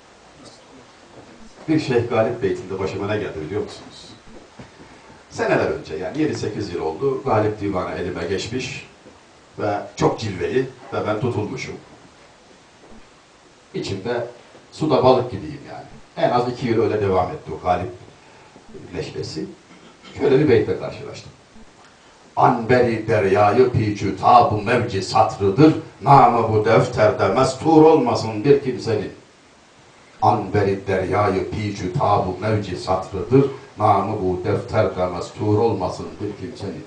bir Şeyh Galip Beytinde başıma ne geldi biliyor musunuz? Seneler önce yani yedi sekiz yıl oldu. Galip Divanı elime geçmiş ve çok cilveli ve ben tutulmuşum. İçimde suda balık gibiyim yani. En az iki yıl öyle devam etti o Galip neşvesi. Şöyle bir beytle karşılaştım. Anberi deryayı piçü tabu mevci satrıdır. Namı bu defterde mestur olmasın bir kimsenin. Anberi deryayı piçü tabu mevci satrıdır. Namı bu defterde mestur olmasın bir kimsenin.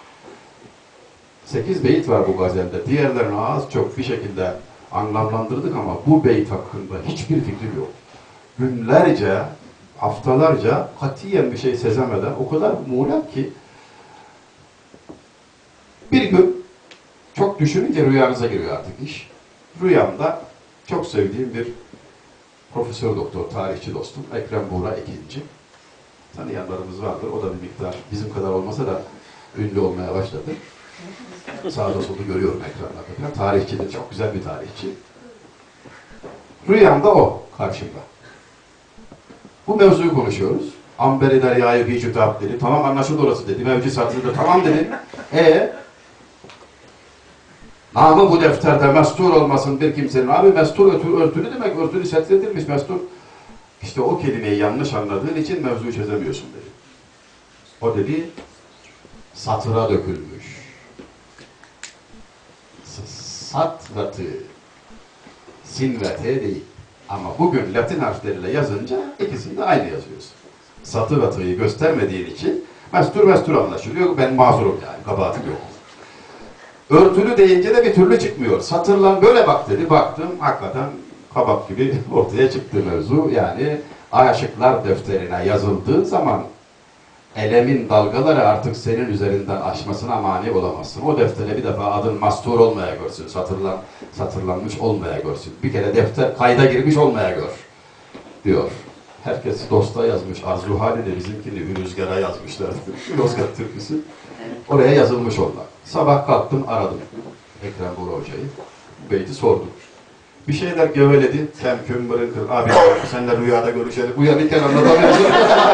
Sekiz beyit var bu gazelde. Diğerlerini az çok bir şekilde anlamlandırdık ama bu beyt hakkında hiçbir fikrim yok. Günlerce, haftalarca katiyen bir şey sezemeden o kadar muğlak ki bir gün çok düşününce rüyanıza giriyor artık iş. Rüyamda çok sevdiğim bir profesör doktor, tarihçi dostum Ekrem Buğra ikinci. Tanıyanlarımız vardır. O da bir miktar bizim kadar olmasa da ünlü olmaya başladı. Sağda solda görüyorum ekranlarda. Tarihçidir, çok güzel bir tarihçi. Rüyamda o karşımda. Bu mevzuyu konuşuyoruz. Amberi deryayı bir cütab dedi. Tamam anlaşıldı orası dedi. Mevci satırdı. Tamam dedi. E namı bu defterde mestur olmasın bir kimsenin. Abi mestur örtülü, örtülü demek. Örtülü setredilmiş mestur. İşte o kelimeyi yanlış anladığın için mevzuyu çözemiyorsun dedi. O dedi satıra dökülmüş. Satratı sinvete değil. Ama bugün Latin harfleriyle yazınca ikisini de aynı yazıyorsun. Satır atıyı göstermediğin için mestur mestur anlaşılıyor. Ben mazurum yani. Kabahatim yok. Örtülü deyince de bir türlü çıkmıyor. Satırlan böyle bak dedi. Baktım hakikaten kabak gibi ortaya çıktı mevzu. Yani aşıklar defterine yazıldığı zaman elemin dalgaları artık senin üzerinden aşmasına mani olamazsın. O deftere bir defa adın mastur olmaya görsün. Satırlan, satırlanmış olmaya görsün. Bir kere defter kayda girmiş olmaya gör. Diyor. Herkes dosta yazmış. Arzu hali de bizimkini rüzgara yazmışlar. Yozgat türküsü. Oraya yazılmış onlar. Sabah kalktım aradım Ekrem Buğra Hoca'yı. Beyti sordum. Bir şeyler geveledi. Kem küm bırın kır. Abi seninle rüyada görüşelim. Uyanırken anlatamıyorsun.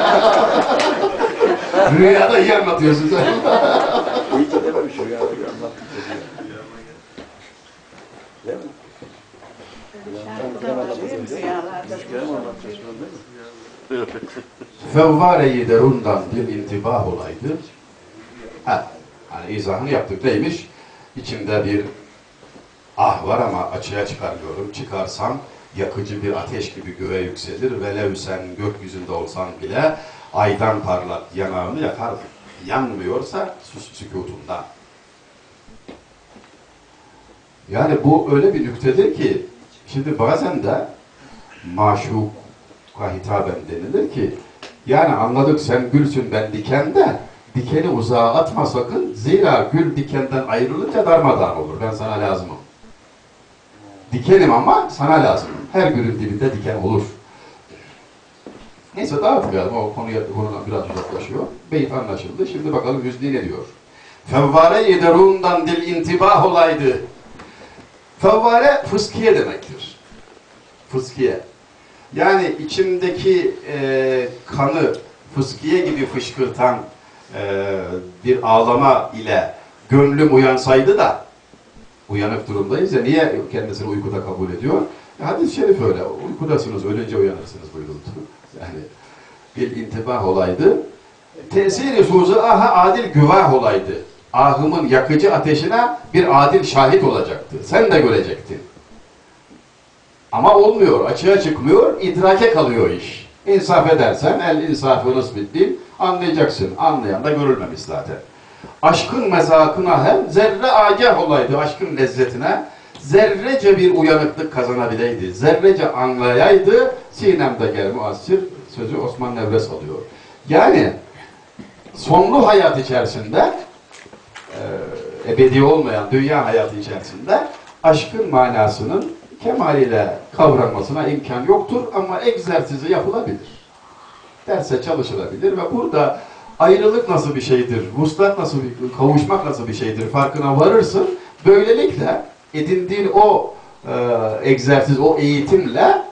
Rüyada iyi anlatıyorsun sen. İyi ki dememiş rüyada bir anlattı. Değil mi? Fevvare-i derundan bir intibah olaydı. Ha, hani izahını yaptık neymiş? İçimde bir ah var ama açığa çıkarmıyorum. Çıkarsam yakıcı bir ateş gibi göğe yükselir. Velev sen gökyüzünde olsan bile aydan parlat yanağını yakar. Yanmıyorsa sus sükutundan. Yani bu öyle bir nüktedir ki şimdi bazen de maşuka hitaben denilir ki yani anladık sen gülsün ben diken de dikeni uzağa atma sakın. Zira gül dikenden ayrılınca darmadağın olur. Ben sana lazımım. Dikenim ama sana lazımım. Her gülün dibinde diken olur. Neyse dağıtmayalım. O konuya, konudan biraz uzaklaşıyor. Beyt anlaşıldı. Şimdi bakalım Hüsnü ne diyor? Fevvare-i derundan dil intibah olaydı. Fevvare fıskiye demektir. Fıskiye. Yani içimdeki e, kanı fıskiye gibi fışkırtan e, bir ağlama ile gönlüm uyansaydı da uyanık durumdayız ya niye kendisini uykuda kabul ediyor? E, hadis-i şerif öyle. Uykudasınız, ölünce uyanırsınız buyuruldu. Yani bir intibah olaydı. Tesiri suzu aha adil güvah olaydı. Ahımın yakıcı ateşine bir adil şahit olacaktı. Sen de görecektin. Ama olmuyor, açığa çıkmıyor, idrake kalıyor iş. İnsaf edersen, el insafı nısbiddin, anlayacaksın. Anlayan da görülmemiş zaten. Aşkın mezakına hem zerre agah olaydı, aşkın lezzetine zerrece bir uyanıklık kazanabileydi. Zerrece anlayaydı, sinemde gel muassir sözü Osman Nevres alıyor. Yani sonlu hayat içerisinde e, ebedi olmayan dünya hayatı içerisinde aşkın manasının kemaliyle kavranmasına imkan yoktur ama egzersizi yapılabilir. Derse çalışılabilir ve burada ayrılık nasıl bir şeydir, vuslat nasıl bir, kavuşmak nasıl bir şeydir farkına varırsın. Böylelikle edindiğin o e, egzersiz, o eğitimle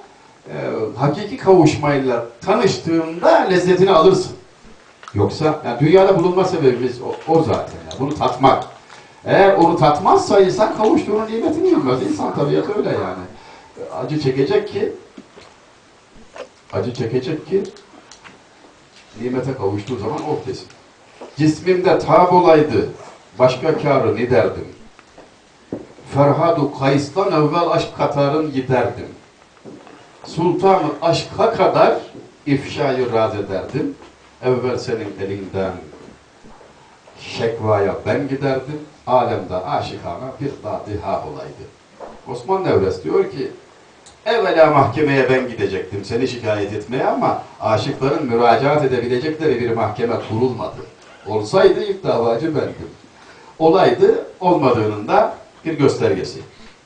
e, hakiki kavuşmayla tanıştığında lezzetini alırsın. Yoksa yani dünyada bulunma sebebimiz o, o zaten. Yani bunu tatmak. Eğer onu tatmazsa insan kavuştuğunun nimetini bilmez. İnsan tabiatı öyle yani. Acı çekecek ki acı çekecek ki nimete kavuştuğu zaman oh desin. Cismimde tab olaydı, başka kârı ne derdim? Ferhadu Kays'tan evvel aşk katarın giderdim. Sultanı aşka kadar ifşayı raz ederdim. Evvel senin elinden şekvaya ben giderdim. Alemde aşikana bir dadiha olaydı. Osman Nevres diyor ki, evvela mahkemeye ben gidecektim seni şikayet etmeye ama aşıkların müracaat edebilecekleri bir mahkeme kurulmadı. Olsaydı ilk davacı bendim. Olaydı, olmadığının da bir göstergesi.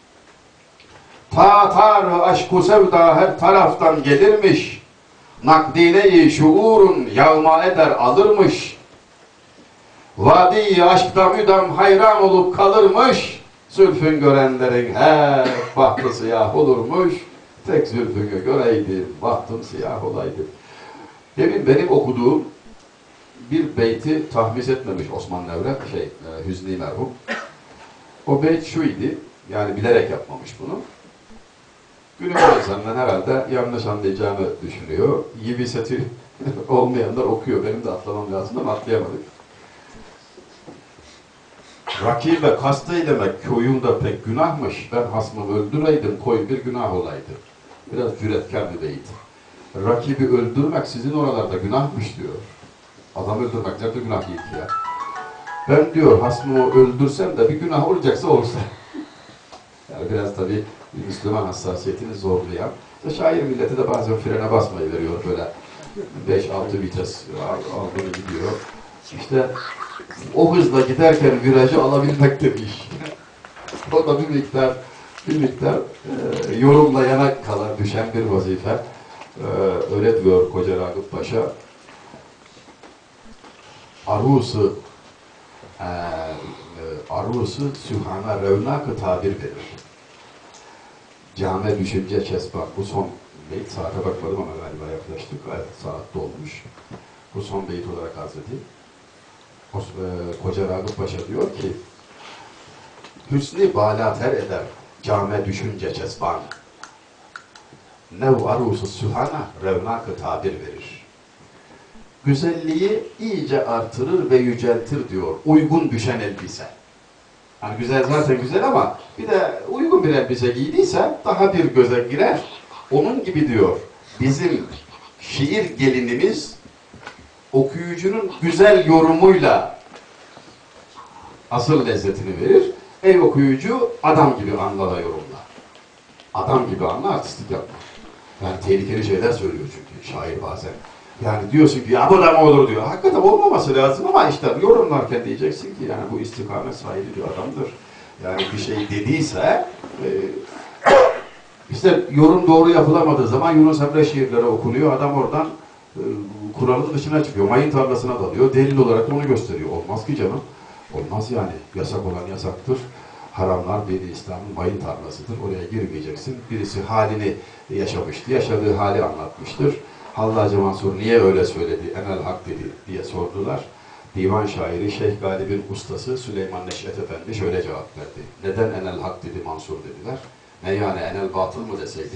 Tatar aşk-ı sevda her taraftan gelirmiş. Nakdine-i şuurun yağma eder alırmış. Vadi aşkta müdam hayran olup kalırmış. Zülfün görenlerin her bahtı siyah olurmuş. Tek zülfünü göreydim, bahtım siyah olaydı. Demin benim okuduğum bir beyti tahmis etmemiş Osman Nevre, şey, e, Hüsnü merhum. O beyt şuydu, yani bilerek yapmamış bunu. Günümüz insanından herhalde yanlış anlayacağını düşünüyor. Gibi seti olmayanlar okuyor. Benim de atlamam lazım ama atlayamadık. Rakibe kast eylemek köyümde pek günahmış. Ben hasmımı öldüreydim, koy bir günah olaydı. Biraz cüretkar bir beyit. Rakibi öldürmek sizin oralarda günahmış diyor. Adam öldürmek nerede günah değil ki ya. Ben diyor hasmımı öldürsem de bir günah olacaksa olsa. Yani biraz tabii Müslüman hassasiyetini zorlayan. İşte şair milleti de bazen frene basmayı veriyor böyle. beş altı vites aldığını gidiyor. İşte o hızla giderken virajı alabilmek de bir iş. O da bir miktar bir miktar e, yorumla yanak kalan düşen bir vazife. E, öyle diyor Koca Ragıp Paşa. Arusu e, e, Arusu sühana revnak-ı tabir verir. Came düşünce kesba. Bu son beyt, saate bakmadım ama galiba yaklaştık. Evet, saat dolmuş. Bu son beyt olarak arz edeyim. O, e, Koca Ragıp Paşa diyor ki, hüsnü balater eder, came düşünce kesban. Nev arusu sühana revnak-ı tabir verir. Güzelliği iyice artırır ve yüceltir diyor. Uygun düşen elbise. Hani güzel zaten güzel ama bir de uygun bir elbise giydiyse daha bir göze girer. Onun gibi diyor, bizim şiir gelinimiz okuyucunun güzel yorumuyla asıl lezzetini verir. Ey okuyucu adam gibi anla da yorumla. Adam gibi anla, artistlik yapma. Yani tehlikeli şeyler söylüyor çünkü şair bazen. Yani diyorsun ki ya bu da mı olur diyor. Hakikaten olmaması lazım ama işte yorumlarken diyeceksin ki yani bu istikamet sahibi bir adamdır. Yani bir şey dediyse e, işte yorum doğru yapılamadığı zaman Yunus Emre şiirleri okunuyor. Adam oradan e, kuralın dışına çıkıyor. Mayın tarlasına dalıyor. Delil olarak onu gösteriyor. Olmaz ki canım. Olmaz yani. Yasak olan yasaktır. Haramlar dini İslam'ın mayın tarlasıdır. Oraya girmeyeceksin. Birisi halini yaşamıştı. Yaşadığı hali anlatmıştır. Hallacı Mansur niye öyle söyledi, enel hak dedi diye sordular. Divan şairi Şeyh Galip'in ustası Süleyman Neşet Efendi şöyle cevap verdi. Neden enel hak dedi Mansur dediler. Ne yani enel batıl mı deseydi?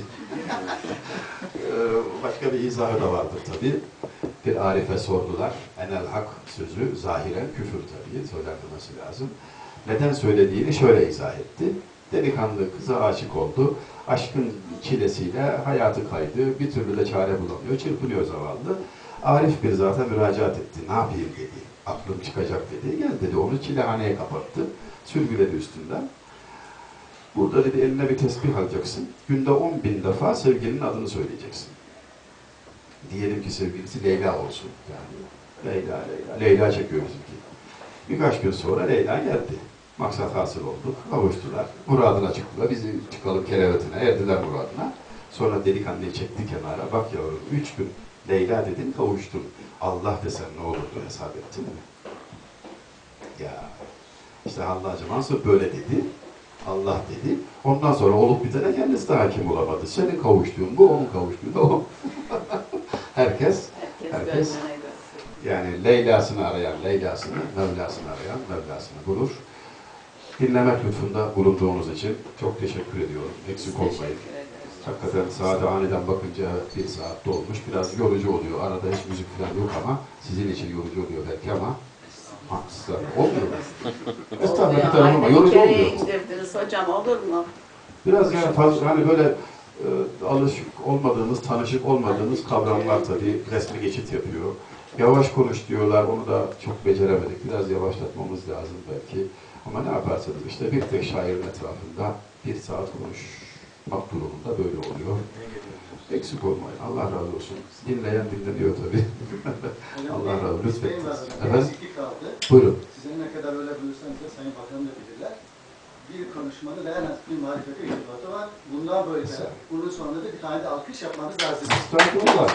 Başka bir izahı da vardır tabi. Bir arife sordular. Enel hak sözü zahiren küfür tabi. Söylenmesi lazım. Neden söylediğini şöyle izah etti. Delikanlı kıza aşık oldu. Aşkın çilesiyle hayatı kaydı. Bir türlü de çare bulamıyor. Çırpınıyor zavallı. Arif bir zata müracaat etti. Ne yapayım dedi. Aklım çıkacak dedi. Gel dedi. Onu çilehaneye kapattı. Sürgüledi üstünden. Burada dedi eline bir tesbih alacaksın. Günde on bin defa sevgilinin adını söyleyeceksin. Diyelim ki sevgilisi Leyla olsun. Yani Leyla, Leyla. Leyla çekiyor bizimki. Birkaç gün sonra Leyla geldi. Maksat hasıl olduk, kavuştular. Muradına çıktılar, bizi çıkalım kerevetine, erdiler muradına. Sonra delikanlıyı çekti kenara, bak yavrum, üç gün Leyla dedin, kavuştun. Allah desen ne olurdu, hesap ettin mi? Ya, işte Hallacı Mansur böyle dedi. Allah dedi. Ondan sonra olup bitene kendisi de hakim olamadı. Senin kavuştuğun bu, onun kavuştuğu da o. Herkes, herkes yani Leyla'sını arayan Leyla'sını, Mevlasını arayan Mevlasını bulur. Dinlemek lütfunda bulunduğunuz için çok teşekkür ediyorum. Eksik olmayın. Hakikaten saate aniden bakınca bir saat dolmuş. Biraz yorucu oluyor. Arada hiç müzik falan yok ama sizin için yorucu oluyor belki ama haksızlar. Olmuyor mu? Estağfurullah bir tarafım ama yorucu oluyor. indirdiniz hocam, olur mu? Biraz yani fazla hani böyle e, alışık olmadığınız, tanışık olmadığınız kavramlar tabii resmi geçit yapıyor. Yavaş konuş diyorlar, onu da çok beceremedik. Biraz yavaşlatmamız lazım belki. Ama ne yaparsanız işte bir tek şairin etrafında bir saat konuşmak durumunda böyle oluyor. Eksik olmayın. Allah razı olsun. Dinleyen dinleniyor tabii. Allah razı olsun. Lütfen. Efendim? Buyurun. Sizin ne kadar öyle buyursanız da Sayın Bakanım da bilirler. Bir konuşmanın en az bir marifete irtibatı var. Bundan böyle de bunun sonunda da bir tane de alkış yapmanız lazım. Estağfurullah.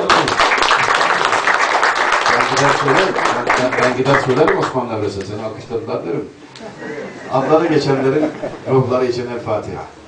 Ben gider söylerim. Ben, ben, ben gider söylerim Osman Nevres'e. Seni alkışladılar derim. Adları geçenlerin ruhları için El Fatiha.